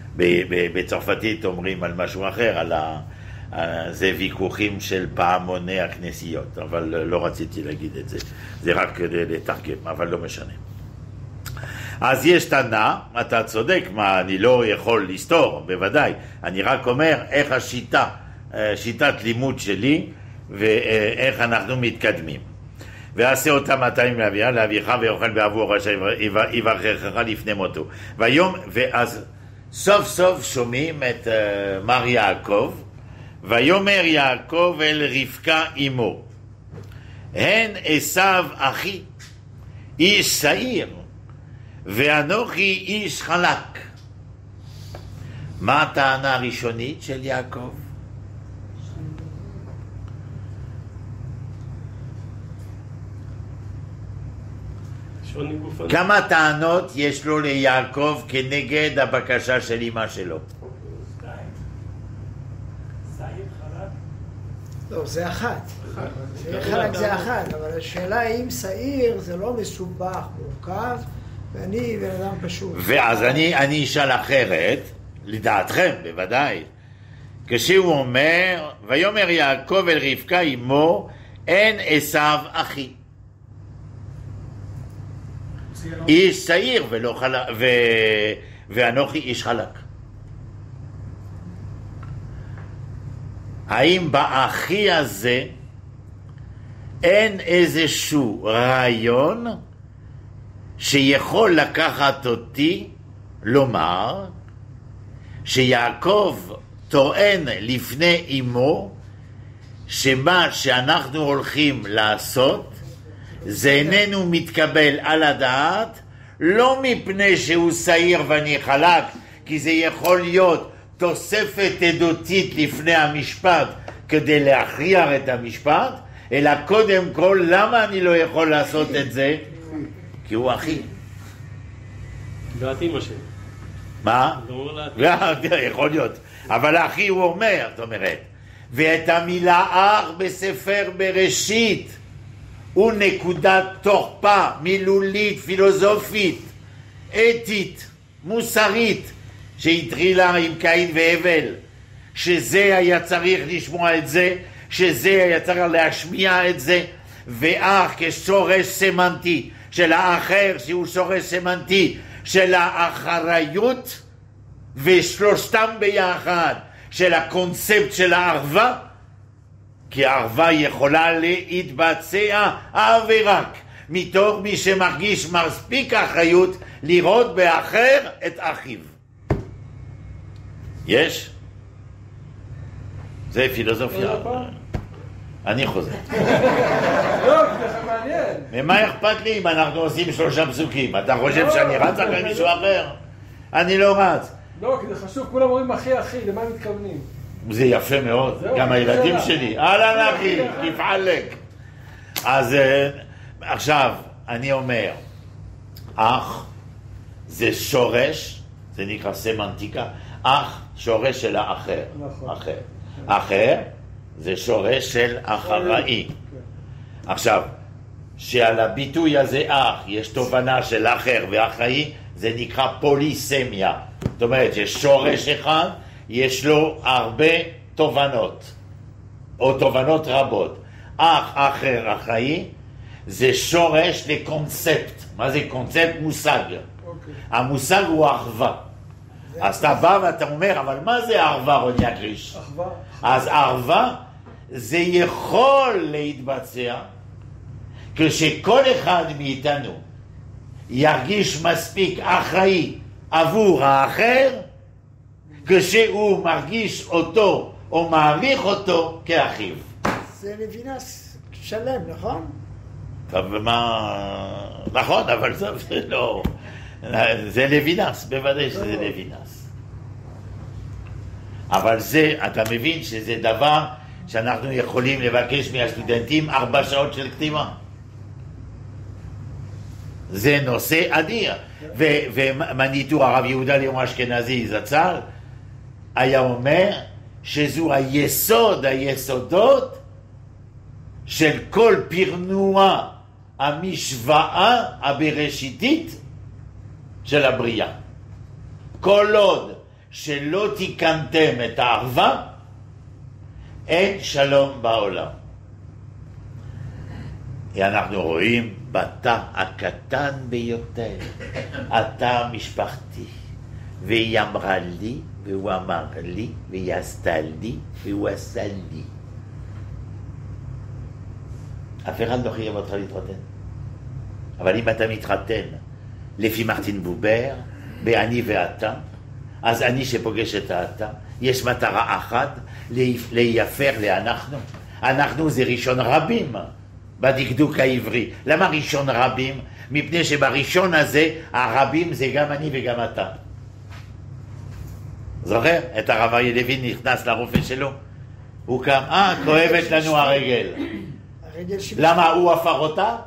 בצרפתית אומרים על משהו אחר, על ה... זה ויכוחים של פעמוני הכנסיות, אבל לא רציתי להגיד את זה, זה רק כדי לתרגם, אבל לא משנה. אז יש טענה, אתה צודק, מה אני לא יכול לסתור, בוודאי, אני רק אומר איך השיטה, שיטת לימוד שלי, ואיך אנחנו מתקדמים. ועשה אותם מאתיים לאביה, לאביך ויאכל בעבור רשע יברכך לפני מותו. והיום, ואז סוף סוף שומעים את uh, מר יעקב, ויאמר יעקב אל רבקה אמו, הן עשיו אחי, איש שעיר, ואנוכי איש חלק. מה הטענה הראשונית של יעקב? כמה טענות יש לו ליעקב כנגד הבקשה של אמא שלו? לא, זה אחת. חלק זה אחת, אבל השאלה אם שעיר זה לא מסובך, מורכב, ואני בן אדם פשוט. ואז אני, אני אשאל אחרת, לדעתכם, בוודאי. כשהוא אומר, ויאמר יעקב אל רבקה אמו, אין עשיו אחי. איש שעיר ולא חלק, ו... ואנוכי איש חלק. האם באחי הזה אין איזשהו רעיון שיכול לקחת אותי לומר שיעקב טוען לפני אמו שמה שאנחנו הולכים לעשות זה איננו מתקבל על הדעת, לא מפני שהוא שעיר ואני חלק, כי זה יכול להיות תוספת עדותית לפני המשפט כדי להכריע את המשפט, אלא קודם כל, למה אני לא יכול לעשות את זה? כי הוא אחי. ואת אמא שלי. מה? לא אומר לה... יכול להיות. אבל האחי הוא אומר, זאת אומרת, ואת המילה אח בספר בראשית הוא נקודת תורפה מילולית, פילוסופית, אתית, מוסרית, שהתחילה עם קין והבל, שזה היה צריך לשמוע את זה, שזה היה צריך להשמיע את זה, ואח כשורש סמנטי של האחר, שהוא שורש סמנטי של האחריות, ושלושתם ביחד של הקונספט של הערבה, כי הערבה יכולה להתבצע אך ורק מתוך מי שמרגיש מספיק אחריות לראות באחר את אחיו. יש? זה פילוסופיה. אני חוזר. לא, זה מעניין. ומה אכפת לי אם אנחנו עושים שלושה פסוקים? אתה חושב שאני רץ אחרי מישהו אחר? אני לא רץ. לא, כי זה חשוב, כולם אומרים אחי אחי, למה הם מתכוונים? זה יפה מאוד, גם הילדים שלי. אהלן אחי, תפעלק. אז עכשיו, אני אומר, אח זה שורש, זה נקרא סמנטיקה, אח שורש של האחר. אחר. אחר זה שורש של אחראי. עכשיו, שעל הביטוי הזה אח יש תובנה של אחר ואחראי, זה נקרא פוליסמיה. זאת אומרת, יש שורש אחד, יש לו הרבה תובנות, או תובנות רבות. אח, אחר, אחראי, זה שורש לקונספט. מה זה קונספט? מושג. Okay. המושג הוא אחווה. אז אתה בא ואתה אומר, אבל מה זה אחווה, רוני הקריש? אחווה. אז אחווה זה יכול להתבצע כשכל אחד מאיתנו ירגיש מספיק אחראי עבור האחר, כשהוא מרגיש אותו או מעריך אותו כאחיו. זה לוינס שלם, נכון? טוב, מה... נכון, אבל זה לא... זה לוינס, בוודאי שזה לוינס. אבל זה, אתה מבין שזה דבר שאנחנו יכולים לבקש מהסטודנטים ארבע שעות של כתיבה. זה נושא אדיר. ומניטור הרב יהודה ליאור אשכנזי זצ"ל היה אומר שזו היסוד, היסודות של כל פרנוע המשוואה הבראשיתית של הבריאה. כל עוד שלא תיקנתם את האחווה, אין שלום בעולם. אנחנו רואים בתא הקטן ביותר, התא המשפחתי, והיא אמרה לי, והוא אמר לי, והיא עשתה לי, והוא עשה לי. אף אחד לא חייב אותך להתחתן. אבל אם אתה מתחתן לפי מרטין בובר, באני ואתה, אז אני שפוגש את האתה, יש מטרה אחת, להיפר לאנחנו. אנחנו זה ראשון רבים בדקדוק העברי. למה ראשון רבים? מפני שבראשון הזה הרבים זה גם אני וגם אתה. זוכר? את הרב אריה לוין נכנס לרופא שלו, הוא קם, אה, כואבת לנו הרגל. למה הוא הפך אותה?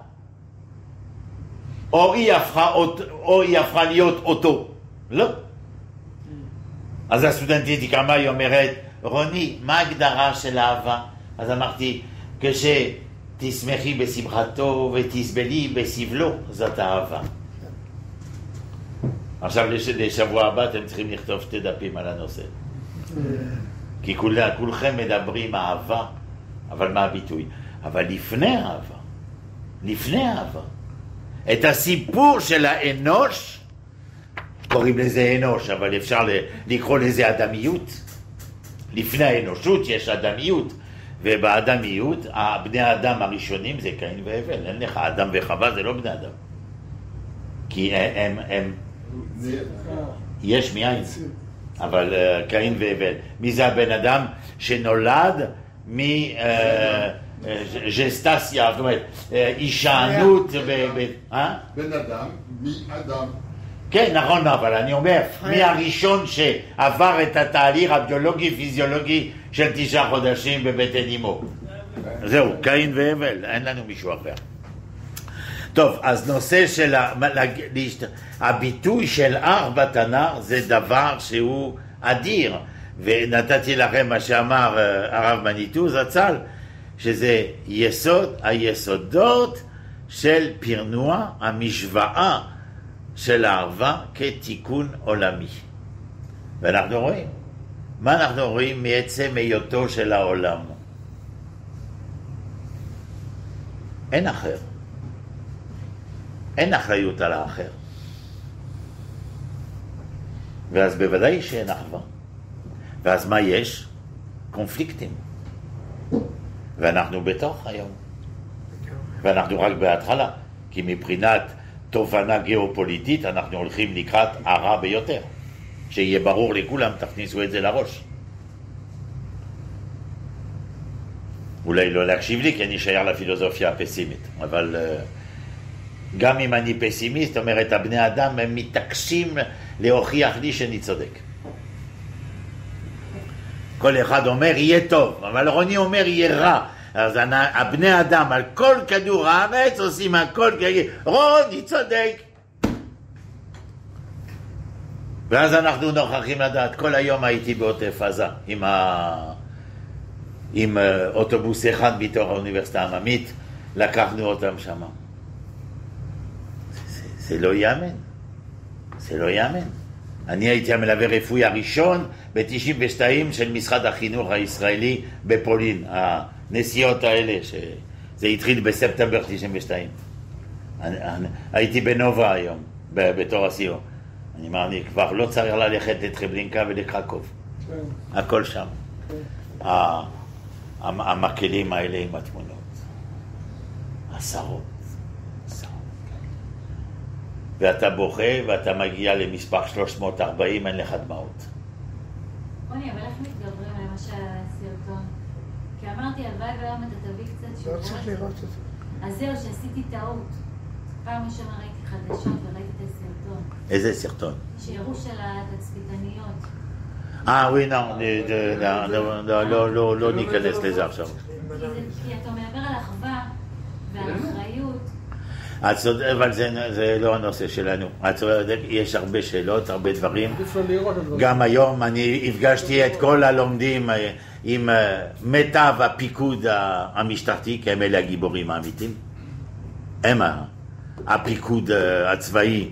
או היא הפכה, או היא הפכה להיות אותו? לא. אז הסטודנטית קמה, היא אומרת, רוני, מה ההגדרה של אהבה? אז אמרתי, כשתשמחי בשמחתו ותסבלי בסבלו, זאת אהבה. עכשיו לשבוע הבא אתם צריכים לכתוב שתי דפים על הנושא. כי כולכם מדברים אהבה, אבל מה הביטוי? אבל לפני אהבה, לפני אהבה, את הסיפור של האנוש, קוראים לזה אנוש, אבל אפשר לקרוא לזה אדמיות. לפני האנושות יש אדמיות, ובאדמיות, בני האדם הראשונים זה קין והבל. אין לך, אדם וחווה זה לא בני אדם. כי הם, הם, יש מאין, אבל קין והבל. מי זה הבן אדם שנולד מג'סטסיה, זאת אומרת, הישענות בן אדם, מאדם. כן, נכון, אבל אני אומר, מי הראשון שעבר את התהליך הביולוגי-פיזיולוגי של תשעה חודשים בבטן אמו? זהו, קין והבל, אין לנו מישהו אחר. טוב, אז נושא של הביטוי של אח בתנ"ך זה דבר שהוא אדיר, ונתתי לכם מה שאמר הרב מניטו זצ"ל, שזה יסוד היסודות של פרנוע המשוואה של האהבה כתיקון עולמי. ואנחנו רואים, מה אנחנו רואים מעצם היותו של העולם? אין אחר. אין אחריות על האחר. ואז בוודאי שאין אחווה. ואז מה יש? קונפליקטים. ואנחנו בתוך היום. ואנחנו רק בהתחלה, כי מבחינת תובנה גיאופוליטית אנחנו הולכים לקראת הרע ביותר. שיהיה ברור לכולם, תכניסו את זה לראש. אולי לא להקשיב לי, כי אני שייך לפילוסופיה הפסימית, אבל uh, גם אם אני פסימיסט, אומרת, הבני אדם הם מתעקשים להוכיח לי שאני צודק. כל אחד אומר, יהיה טוב, אבל רוני אומר, יהיה רע. אז הבני אדם על כל כדור הארץ עושים הכל כדי, רוני צודק. ואז אנחנו נוכחים לדעת, כל היום הייתי בעוטף עזה עם, ה... עם אוטובוס אחד מתוך האוניברסיטה העממית, לקחנו אותם שם. זה, זה לא יאמן, זה לא יאמן. אני הייתי המלווה רפואי הראשון ב-תשעים ושתיים של משרד החינוך הישראלי בפולין, הנסיעות האלה, שזה התחיל בספטמבר תשעים ושתיים. אני, אני, הייתי בנובה היום, בתור הסיור. אני אומר, אני כבר לא צריך ללכת לטרבלינקה ולקרקוב. הכל שם. המקלים האלה עם התמונות. עשרות. עשרות. ואתה בוכה ואתה מגיע למספר שלוש מאות וארבעים, אין לך דמעות. רוני, אבל איך מתגברים על למשל הסרטון? כי אמרתי, הלוואי והיום אתה תביא קצת שהוא... לא צריך לראות את זה. אז זהו, שעשיתי טעות. פעם ראשונה ראיתי חדשות וראיתי את הסרטון. איזה סרטון? שירו של התצפיתניות. אה, וואי, לא ניכנס לזה עכשיו. כי אתה מדבר על אחווה ועל אחריות. אבל זה לא הנושא שלנו. יש הרבה שאלות, הרבה דברים. גם היום אני הפגשתי את כל הלומדים עם מיטב הפיקוד המשטרתי, כי הם אלה הגיבורים האמיתיים. הם הפיקוד הצבאי.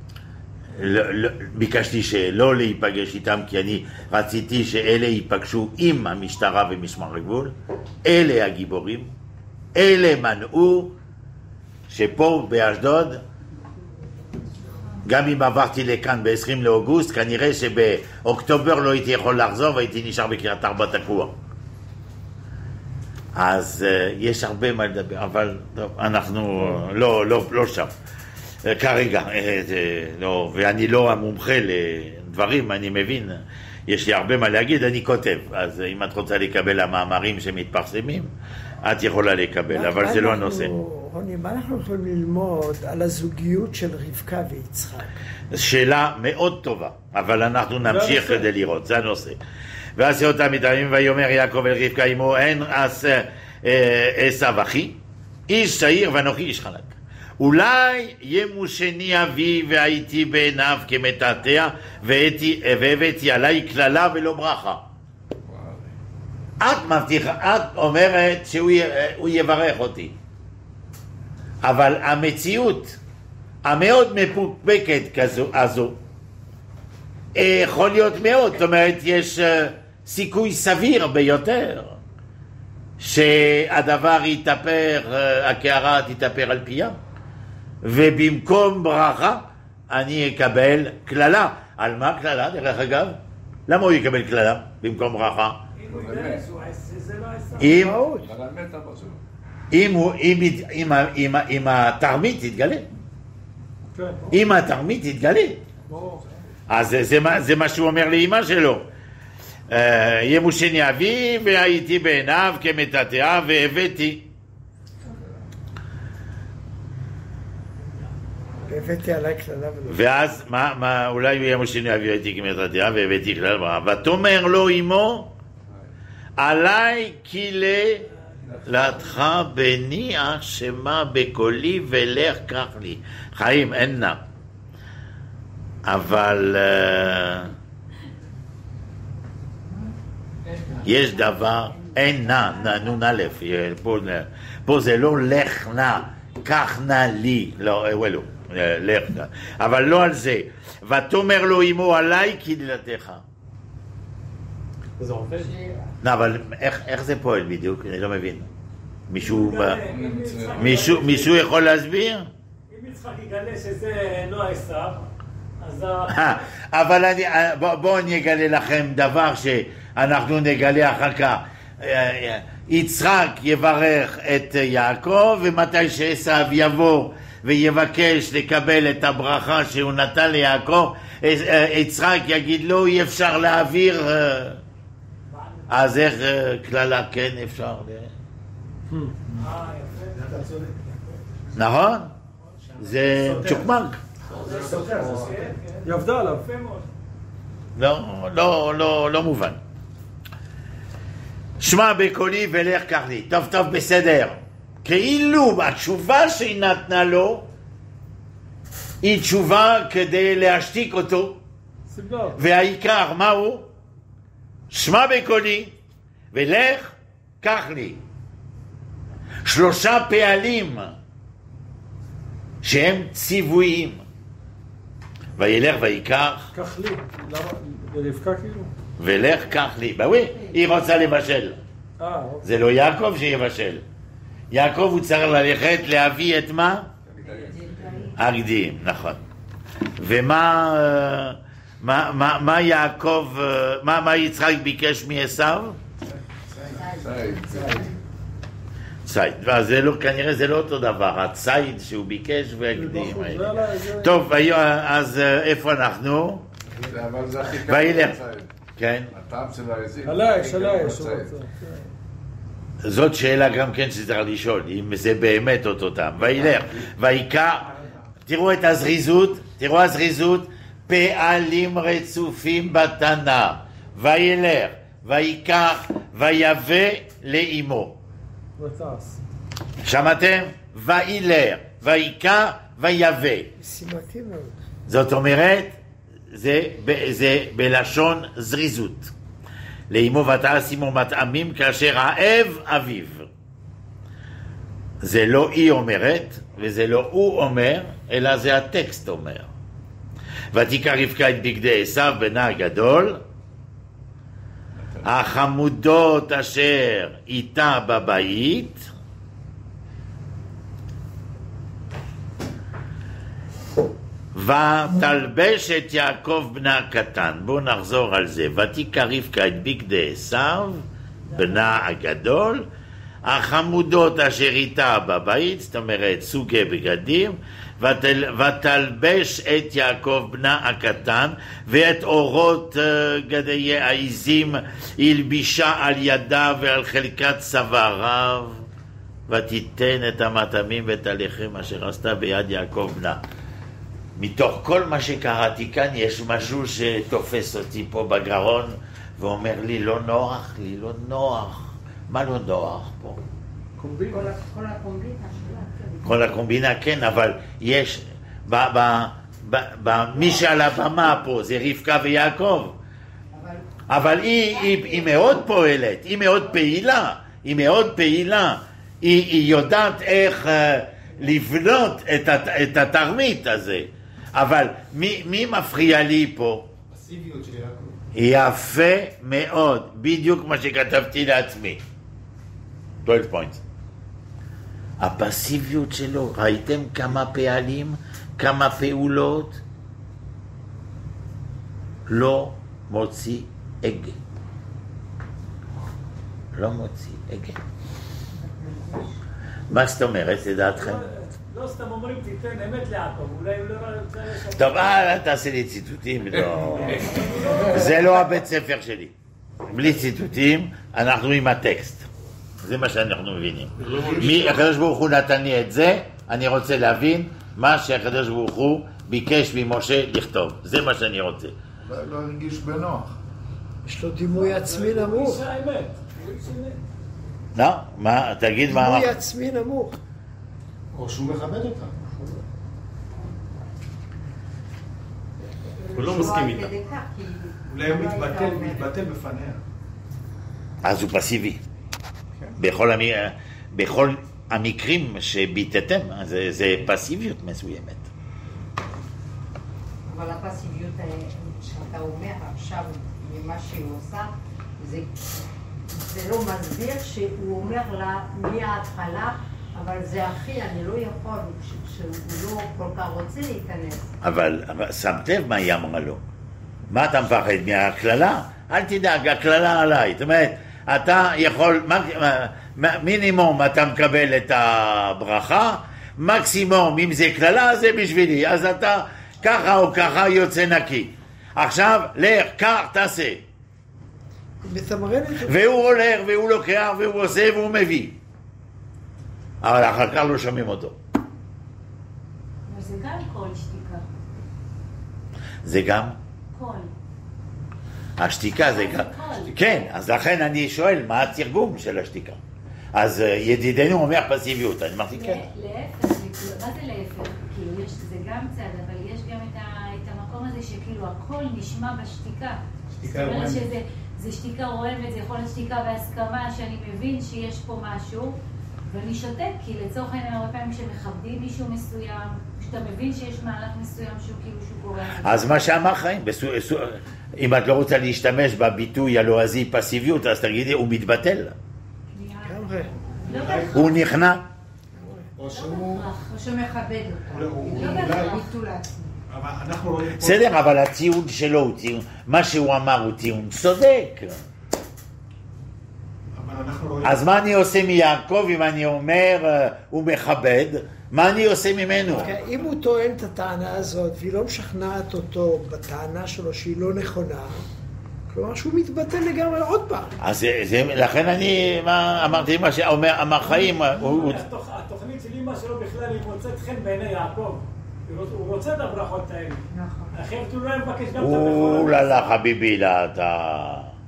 ביקשתי שלא להיפגש איתם, כי אני רציתי שאלה ייפגשו עם המשטרה ומשמר הגבול. אלה הגיבורים. אלה מנעו שפה באשדוד, גם אם עברתי לכאן ב-עשרים לאוגוסט, כנראה שבאוקטובר לא הייתי יכול לחזור והייתי נשאר בקריית ארבע תקוע. אז uh, יש הרבה מה לדבר, אבל טוב, אנחנו לא, לא, לא שם. כרגע, לא, ואני לא המומחה לדברים, אני מבין, יש לי הרבה מה להגיד, אני כותב, אז אם את רוצה לקבל המאמרים שמתפרסמים, את יכולה לקבל, אבל זה לא הנושא. רוני, מה אנחנו יכולים ללמוד על הזוגיות של רבקה ויצחק? שאלה מאוד טובה, אבל אנחנו נמשיך כדי לראות, זה הנושא. ועשי אותם מתאמים, ויאמר יעקב אל רבקה אמו, אין עשיו אחי, איש צעיר ואנוכי איש חלק. אולי ימושני אבי והייתי בעיניו כמתעתע והבאתי עליי כללה ולא ברכה. את מבטיחה, את אומרת שהוא יברך אותי, אבל המציאות המאוד מפוקפקת כזו, הזו, יכול להיות מאוד, זאת אומרת יש סיכוי סביר ביותר שהדבר יתאפר, הקערה תתאפר על פיה, ובמקום ברכה אני אקבל כללה. על מה כללה דרך אגב? למה הוא יקבל כללה במקום ברכה? אם אם התרמית תתגלה, אם התרמית תתגלה, אז זה מה שהוא אומר לאמא שלו, ימושני אבי והייתי בעיניו כמתעתע והבאתי והבאתי עליי כללה. ואז מה, מה, אולי ימושני אבי הייתי כמתעתע והבאתי כללה, ותאמר לו אמו עליי כי ללתך בני אשמה בקולי ולך קח לי. חיים אין נע, אבל יש דבר, אין נא, נון א', פה, פה זה לא לך נא, קח נא לי, לא, וואלו, לך נא, אבל לא על זה. ותאמר לו אמו עליי קללתך. זה עובד? לא, אבל איך, איך זה פועל בדיוק? אני לא מבין. מישהו, מישהו, מישהו יכול להסביר? אם יצחק יגלה שזה לא עשיו, אז... אבל אני, בואו אני אגלה לכם דבר שאנחנו נגלה אחר כך. יצחק יברך את יעקב, ומתי שעשיו יבוא ויבקש לקבל את הברכה שהוא נתן ליעקב, יצחק יגיד לו אי אפשר להעביר, אז איך כללה כן אפשר? נכון? זה צ'וקמק. היא עבדה עליו. לא, לא, לא, לא מובן. שמע בקולי ולך קח לי. טוב, טוב, בסדר. כאילו התשובה שהיא נתנה לו היא תשובה כדי להשתיק אותו. והעיקר, מהו? שמע בקולי ולך קח לי. שלושה פעלים שהם ציוויים. וילך ויקח. קח לי. למה? לרבקה כאילו? ולך קח לי. בואי, היא רוצה לבשל. זה לא יעקב שיבשל. יעקב הוא צריך ללכת להביא את מה? הגדים, נכון. ומה מה, מה, מה יעקב, מה, מה יצחק ביקש מעשיו? ציד. זה לא, כנראה זה לא אותו דבר, הציד שהוא ביקש והגדים. טוב, אז איפה אנחנו? אבל זה הכי קל. וילך. כן. הטעם של העזים. עליי, עליי. זאת שאלה גם כן שצריך לשאול, אם זה באמת אותו טעם. וילך, ויקח, תראו את הזריזות, תראו הזריזות, פעלים רצופים בתנא. וילך, ויקח, ויבא לאמו. שמעתם? וילך, ויקח, ויבא. שימתי מאוד. זאת אומרת, זה, זה בלשון זריזות. לאמו ותעש עמו מטעמים כאשר האב אביו. זה לא היא אומרת, וזה לא הוא אומר, אלא זה הטקסט אומר. ותיקח רבקה את בגדי עשיו בנה הגדול, החמודות אשר איתה בבית, ותלבש את יעקב בנה הקטן. בואו נחזור על זה. ותיקח רבקה את בגדי עשיו בנה הגדול, החמודות אשר איתה בבית, זאת אומרת סוגי בגדים, ותל, ותלבש את יעקב בנה הקטן, ואת אורות uh, גדי העזים הלבישה על ידה ועל חלקת צוואריו, ותיתן את המטעמים ואת הלחם אשר עשתה ביד יעקב בנה. מתוך כל מה שקראתי כאן יש משהו שתופס אותי פה בגרון ואומר לי לא נוח, לי לא נוח. מה לא נוח פה? קומבינה. כל הקומבינה שלה. כל הקומבינה כן, אבל יש, ב, ב, ב, ב, מי שעל הבמה פה זה רבקה ויעקב. אבל, אבל היא, היא, היא מאוד פועלת, היא מאוד פעילה, היא מאוד פעילה. היא, היא יודעת איך uh, לבנות את, את התרמית הזה. אבל מי, מי מפריע לי פה? פסיביות של יעקב. יפה מאוד, בדיוק מה שכתבתי לעצמי. twelve points. הפסיביות שלו, ראיתם כמה פעלים, כמה פעולות? לא מוציא הגה. לא מוציא הגה. מה זאת אומרת, לדעתכם? לא סתם אומרים, תיתן אמת ליעקב, אולי הוא לא רוצה לשמוע. טוב, אל תעשה לי ציטוטים, לא. זה לא הבית ספר שלי. בלי ציטוטים, אנחנו עם הטקסט. זה מה שאנחנו מבינים. מי, הקדוש ברוך הוא נתן לי את זה, אני רוצה להבין מה שהקדוש ברוך הוא ביקש ממשה לכתוב. זה מה שאני רוצה. אולי לא הרגיש בנוח. יש לו דימוי עצמי נמוך. איש האמת. לא? מה? תגיד מה... דימוי עצמי נמוך. או שהוא מכבד אותה. הוא לא מסכים איתה. אולי הוא מתבטל, מתבטל בפניה. אז הוא פסיבי. בכל, המ... בכל המקרים שביטאתם, זה, זה פסיביות מסוימת. אבל הפסיביות שאתה אומר עכשיו ממה שהיא עושה, זה, זה לא מסביר שהוא אומר לה מההתחלה, אבל זה אחי, אני לא יכול, שהוא לא כל כך רוצה להיכנס. אבל, אבל שמת לב מה היא אמרה לו? מה אתה מפחד? מהכללה? אל תדאג, הכללה עליי. זאת אומרת, אתה יכול, מינימום אתה מקבל את הברכה, מקסימום, אם זה כללה, זה בשבילי. אז אתה ככה או ככה יוצא נקי. עכשיו, לך, קח, תעשה. והוא הולך, והוא לוקח, והוא עושה, והוא מביא. אבל אחר כך לא שומעים אותו. זה גם קול שתיקה. זה גם? קול. השתיקה זה גם... כן, אז לכן אני שואל, מה התרגום של השתיקה? אז ידידנו אומר פסיביות, אני אמרתי כן. להפך, מה זה להפך? כאילו, זה גם צד, אבל יש גם את המקום הזה שכאילו הכל נשמע בשתיקה. שתיקה רועמת. זה שתיקה רועמת, זה יכול להיות שתיקה בהסכמה, שאני מבין שיש פה משהו, ואני שותק, כי לצורך העניין הרבה פעמים שמכבדים מישהו מסוים, שאתה מבין שיש מהלך מסוים שהוא כאילו שהוא קורה. אז מה שאמר חיים, אם את לא רוצה להשתמש בביטוי הלועזי פסיביות, אז תגידי, הוא מתבטל. הוא נכנע. או שהוא מכבד אותו. לא ביטול עצמו. בסדר, אבל הטיעון שלו, מה שהוא אמר הוא טיעון צודק. אז מה אני עושה מיעקב אם אני אומר הוא מכבד? מה אני עושה ממנו? אם הוא טוען את הטענה הזאת והיא לא משכנעת אותו בטענה שלו שהיא לא נכונה, כלומר שהוא מתבטל לגמרי עוד פעם. אז לכן אני אמרתי מה שאמר חיים. התוכנית של אמא שלו בכלל היא מוצאת חן בעיני יעקב. הוא רוצה את הברכות האלה. אחרת הוא לא מבקש גם את הברכות. אוללה חביבי לה אתה...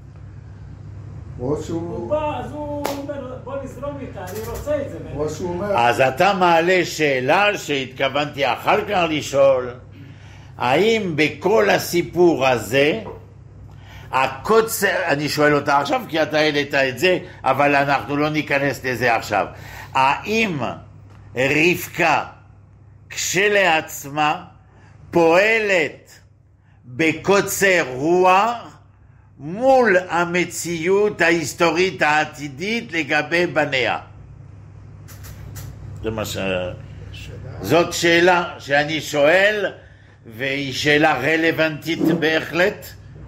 הוא בא, אז הוא אומר, בוא נזרום איתה, אני רוצה את זה. אז אתה מעלה שאלה שהתכוונתי אחר כך לשאול, האם בכל הסיפור הזה, הקוצר, אני שואל אותה עכשיו כי אתה העלית את זה, אבל אנחנו לא ניכנס לזה עכשיו, האם רבקה כשלעצמה פועלת בקוצר רוח מול המציאות ההיסטורית העתידית לגבי בניה? זה מה ש... זאת שאלה שאני שואל, והיא שאלה רלוונטית בהחלט.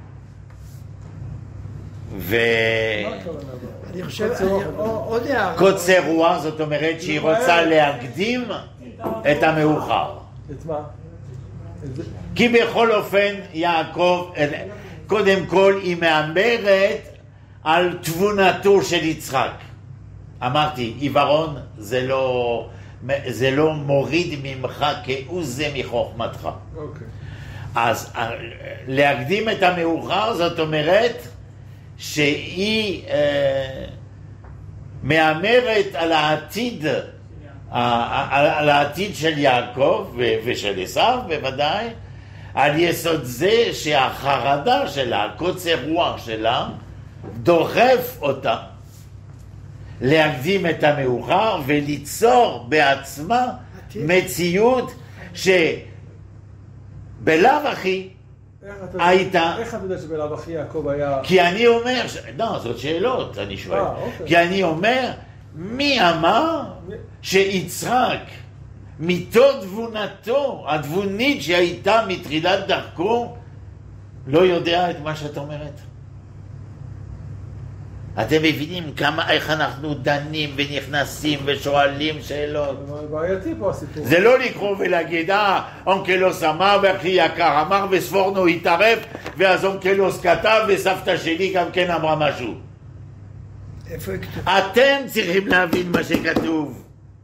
ו... אני חושב, עוד הערה. קוצר רוח, זאת אומרת שהיא רוצה להקדים את המאוחר. את מה? כי בכל אופן יעקב... קודם כל היא מאמרת על תבונתו של יצחק. אמרתי, עיוורון זה לא, זה לא מוריד ממך כעוזה מחוכמתך. אוקיי. אז להקדים את המאוחר זאת אומרת שהיא אה, מאמרת על העתיד, על, על העתיד של יעקב ושל עשיו בוודאי, על יסוד זה שהחרדה שלה, הקוצר רוח שלה, דוחף אותה להקדים את המאוחר וליצור בעצמה מציאות שבלאו הכי הייתה... איך אתה יודע שבלאו הכי יעקב היה... כי אני אומר... לא, זאת שאלות, אני שואל. כי אני אומר, מי אמר שיצחק... מתוך תבונתו, התבונית שהייתה מתחילת דרכו, לא יודע את מה שאת אומרת. אתם מבינים כמה, איך אנחנו דנים ונכנסים ושואלים שאלות? בעייתי פה הסיפור. זה לא לקרוא ולהגיד, אה, אונקלוס אמר ואחי יקר אמר וספורנו התערב, ואז אונקלוס כתב וסבתא שלי גם כן אמרה משהו. איפה כתוב? אתם צריכים להבין מה שכתוב.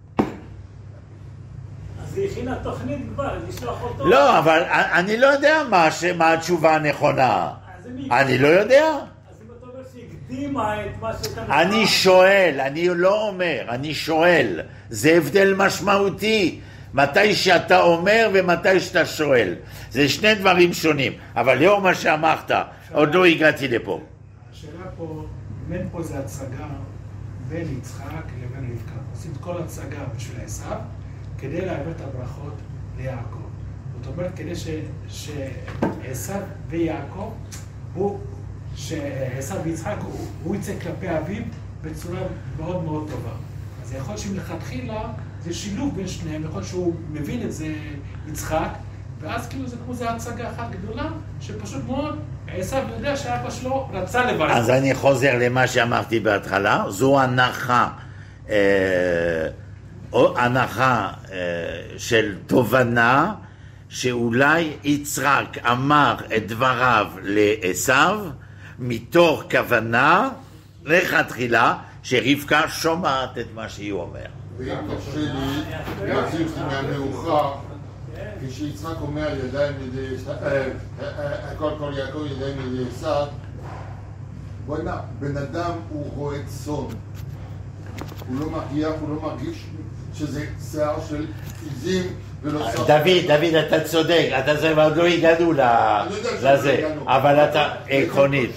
היא הכינה תוכנית כבר, לשלוח אותו... לא, אבל אני לא יודע מה, מה התשובה הנכונה. אני לא יודע. אז אם אתה אומר שהקדימה את מה שאתה... אני שואל, אני לא אומר, אני שואל. זה הבדל משמעותי. מתי שאתה אומר ומתי שאתה שואל. זה שני דברים שונים. אבל לאור מה שאמרת, עוד לא הגעתי לפה. השאלה פה, אין פה איזו הצגה בין יצחק לבין רבקה. עושים את כל הצגה בשביל עשיו, כדי להעביר את הברכות ליעקב. זאת אומרת, כדי שעשיו ויעקב, הוא, שעשיו ויצחק, הוא, הוא יצא כלפי אביו בצורה מאוד מאוד טובה. אז יכול להיות שמלכתחילה זה שילוב בין שניהם, יכול להיות שהוא מבין את זה יצחק, ואז כאילו זה כמו זה הצגה אחת גדולה, שפשוט מאוד, עשיו יודע שהאבא שלו רצה לברך. אז אני חוזר למה שאמרתי בהתחלה, זו הנחה, אה, או הנחה אה, של תובנה, שאולי יצחק אמר את דבריו לעשיו, מתוך כוונה, לכתחילה, שרבקה שומעת את מה שהיא אומר. ואם תרשה לי, להחזיר אותי מהמאוחר, כשיצחק אומר ידיים ידי הכל כל יעקב ידיים ידי עשיו, בוא'נה, בן אדם הוא רואה צאן, הוא לא מרגיח, הוא לא מרגיש שזה שיער של עיזים ולא שיער. דוד, דוד, אתה צודק, אתה צודק, עוד לא הגענו לזה, אבל אתה עקרונית.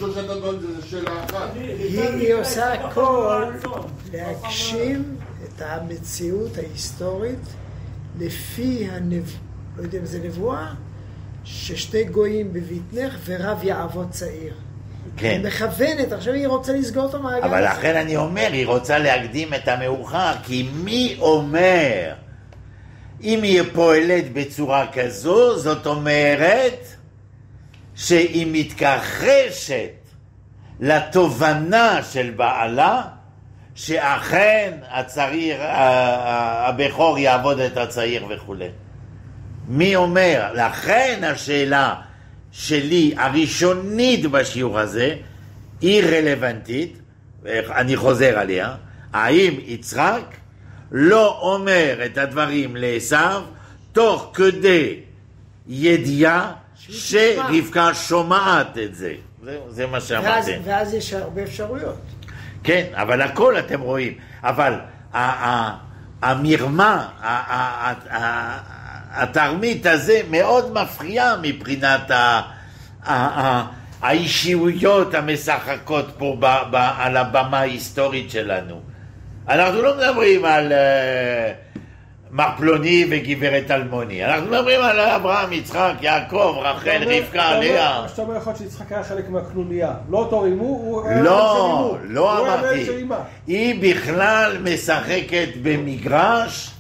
היא עושה הכל להגשים את המציאות ההיסטורית לפי הנבואה, לא יודע אם זה נבואה, ששתי גויים בביתנך ורב יעבוד צעיר. כן. היא מכוונת, עכשיו היא רוצה לסגור את המעגל. אבל לכן אני אומר, היא רוצה להקדים את המאוחר, כי מי אומר, אם היא פועלת בצורה כזו, זאת אומרת שהיא מתכחשת לתובנה של בעלה, שאכן הצעיר, הבכור יעבוד את הצעיר וכו'. מי אומר? לכן השאלה שלי, הראשונית בשיעור הזה, היא רלוונטית, אני חוזר עליה, האם יצחק לא אומר את הדברים לעשיו, תוך כדי ידיעה שרבקה שומעת את זה. זה, זה מה שאמרתם. ואז, ואז יש הרבה אפשרויות. כן, אבל הכל אתם רואים. אבל המרמה, התרמית הזה מאוד מפריע מבחינת האישיויות המשחקות פה על הבמה ההיסטורית שלנו. אנחנו לא מדברים על מר פלוני וגברת אלמוני, אנחנו מדברים על אברהם, יצחק, יעקב, רחל, רבקה, לאה. שאתה אומר יכול שיצחק היה חלק מהכלוליה, לא אותו רימו, הוא היה לא, לא אמרתי. היא בכלל משחקת במגרש,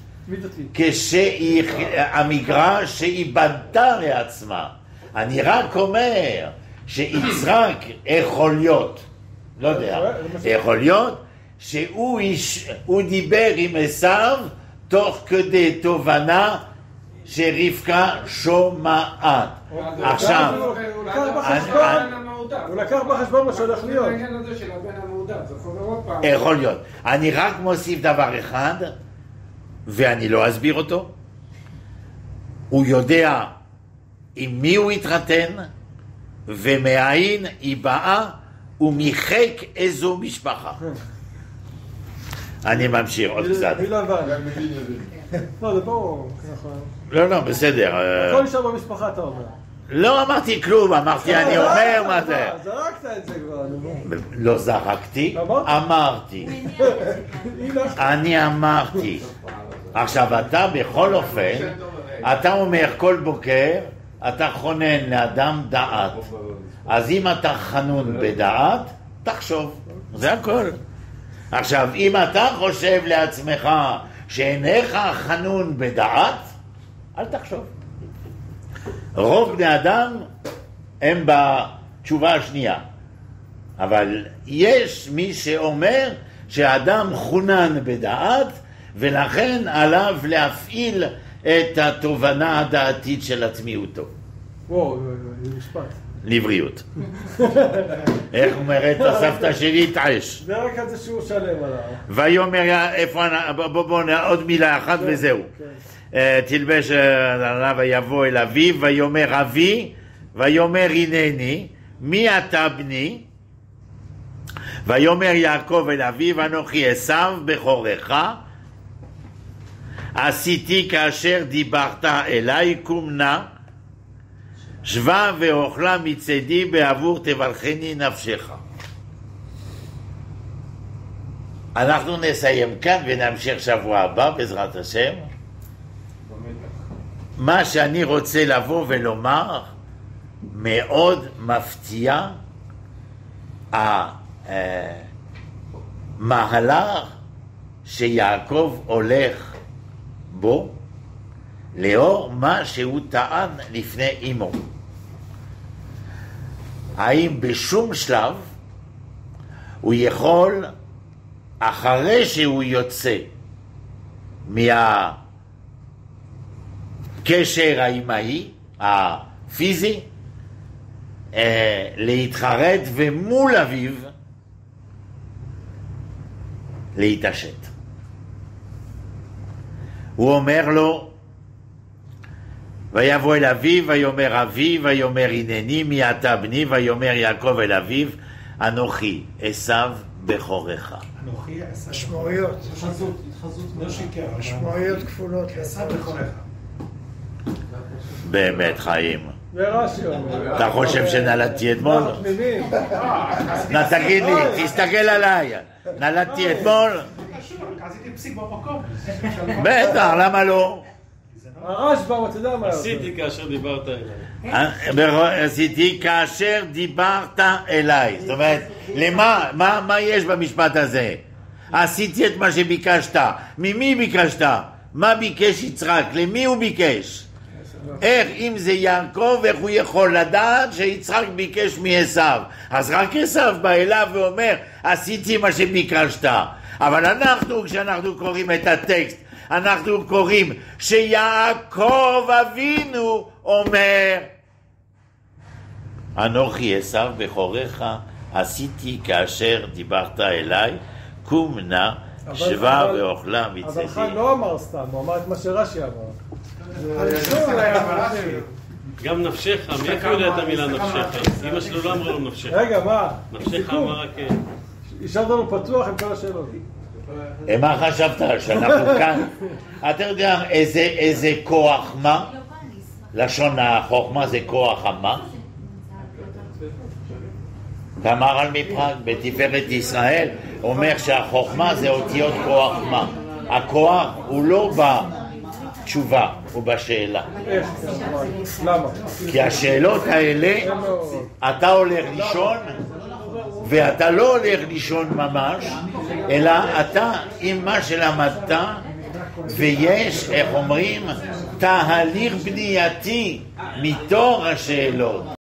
כשהמגרש שהיא בנתה לעצמה. אני רק אומר שיצחק יכול להיות, לא יודע, יכול להיות שהוא איש, הוא דיבר עם עשיו תוך כדי תובנה שרבקה שומעת. עכשיו, הוא לקח בחשבון מה שהולך להיות. יכול להיות. אני רק מוסיף דבר אחד, ואני לא אסביר אותו. הוא יודע עם מי הוא התחתן, ומאין היא באה, ומחק איזו משפחה. אני ממשיך עוד קצת. מי לבן. לא, זה ברור. לא, לא, בסדר. הכל נשאר במשפחה, אתה אומר. לא אמרתי כלום, אמרתי, אני אומר מה זה. זרקת את זה כבר. לא זרקתי, אמרתי. אני אמרתי. עכשיו, אתה בכל אופן, אתה אומר כל בוקר, אתה חונן לאדם דעת. אז אם אתה חנון בדעת, תחשוב. זה הכל. עכשיו, אם אתה חושב לעצמך שאינך חנון בדעת, אל תחשוב. רוב בני אדם הם בתשובה השנייה. אבל יש מי שאומר שהאדם חונן בדעת, ולכן עליו להפעיל את התובנה הדעתית של עצמיותו. וואו, זה משפט. לבריאות. איך אומרת הסבתא שלי? תעש. זה רק איזה שהוא שלם עליו. ויאמר, איפה, בוא בוא עוד מילה אחת וזהו. תלבש עליו ויבוא אל אביו, ויאמר אבי, ויאמר הנני, מי אתה בני? ויאמר יעקב אל אביו, אנוכי עשיו בכורך, עשיתי כאשר דיברת אליי, קום נא, שבה ואוכלה מצדי בעבור תברכני נפשך. אנחנו נסיים כאן ונמשיך שבוע הבא בעזרת השם. מה שאני רוצה לבוא ולומר, מאוד מפתיע המהלך שיעקב הולך בו לאור מה שהוא טען לפני אמו. האם בשום שלב הוא יכול, אחרי שהוא יוצא מהקשר האימהי הפיזי, אה, להתחרט ומול אביו להתעשת? הוא אומר לו, ויבוא אל אביו, ויאמר אביו, ויאמר הנני מי אתה בני, ויאמר יעקב אל אביו, אנוכי עשיו בכורך. אנוכי עשיו. משמעויות. התחזות, התחזות לא שיקר. משמעויות כפולות. עשיו בכורך. באמת חיים. ורש"י אומר. אתה חושב שנלדתי אתמול? נא תגיד לי, תסתכל עליי. נלדתי אתמול? עשיתי פסיק במקום. בטח, למה לא? הרשב"ם, אתה יודע מה? עשיתי כאשר דיברת אליי. עשיתי כאשר דיברת אליי. זאת אומרת, למה, מה, מה יש במשפט הזה? עשיתי את מה שביקשת. ממי ביקשת? מה ביקש יצחק? למי הוא ביקש? איך, אם זה יעקב, איך הוא יכול לדעת שיצחק ביקש מעשיו? אז רק עשיו בא אליו ואומר, עשיתי מה שביקשת. אבל אנחנו, כשאנחנו קוראים את הטקסט, אנחנו קוראים שיעקב אבינו אומר, אנוכי עשיו בכורך, עשיתי כאשר דיברת אליי, קום נא שבה ואוכלה מצדי. אבל חיים לא אמר סתם, הוא אמר את מה שרש"י אמר. גם נפשך, מאיפה יודע את המילה נפשך? אמא שלו לא אמרה לו נפשך. רגע, מה? נפשך אמרה כן. השארת לנו פתוח עם כל השאלות. מה חשבת? שאנחנו כאן? אתה יודע איזה, איזה כוח מה? לשון החוכמה זה כוח המה? תמר על מפרק בתפארת ישראל אומר שהחוכמה זה אותיות כוח מה. הכוח הוא לא בתשובה, הוא בשאלה. למה? כי השאלות האלה אתה הולך לישון ואתה לא הולך לישון ממש, אלא אתה עם מה שלמדת, ויש, איך אומרים, תהליך בנייתי מתוך השאלות.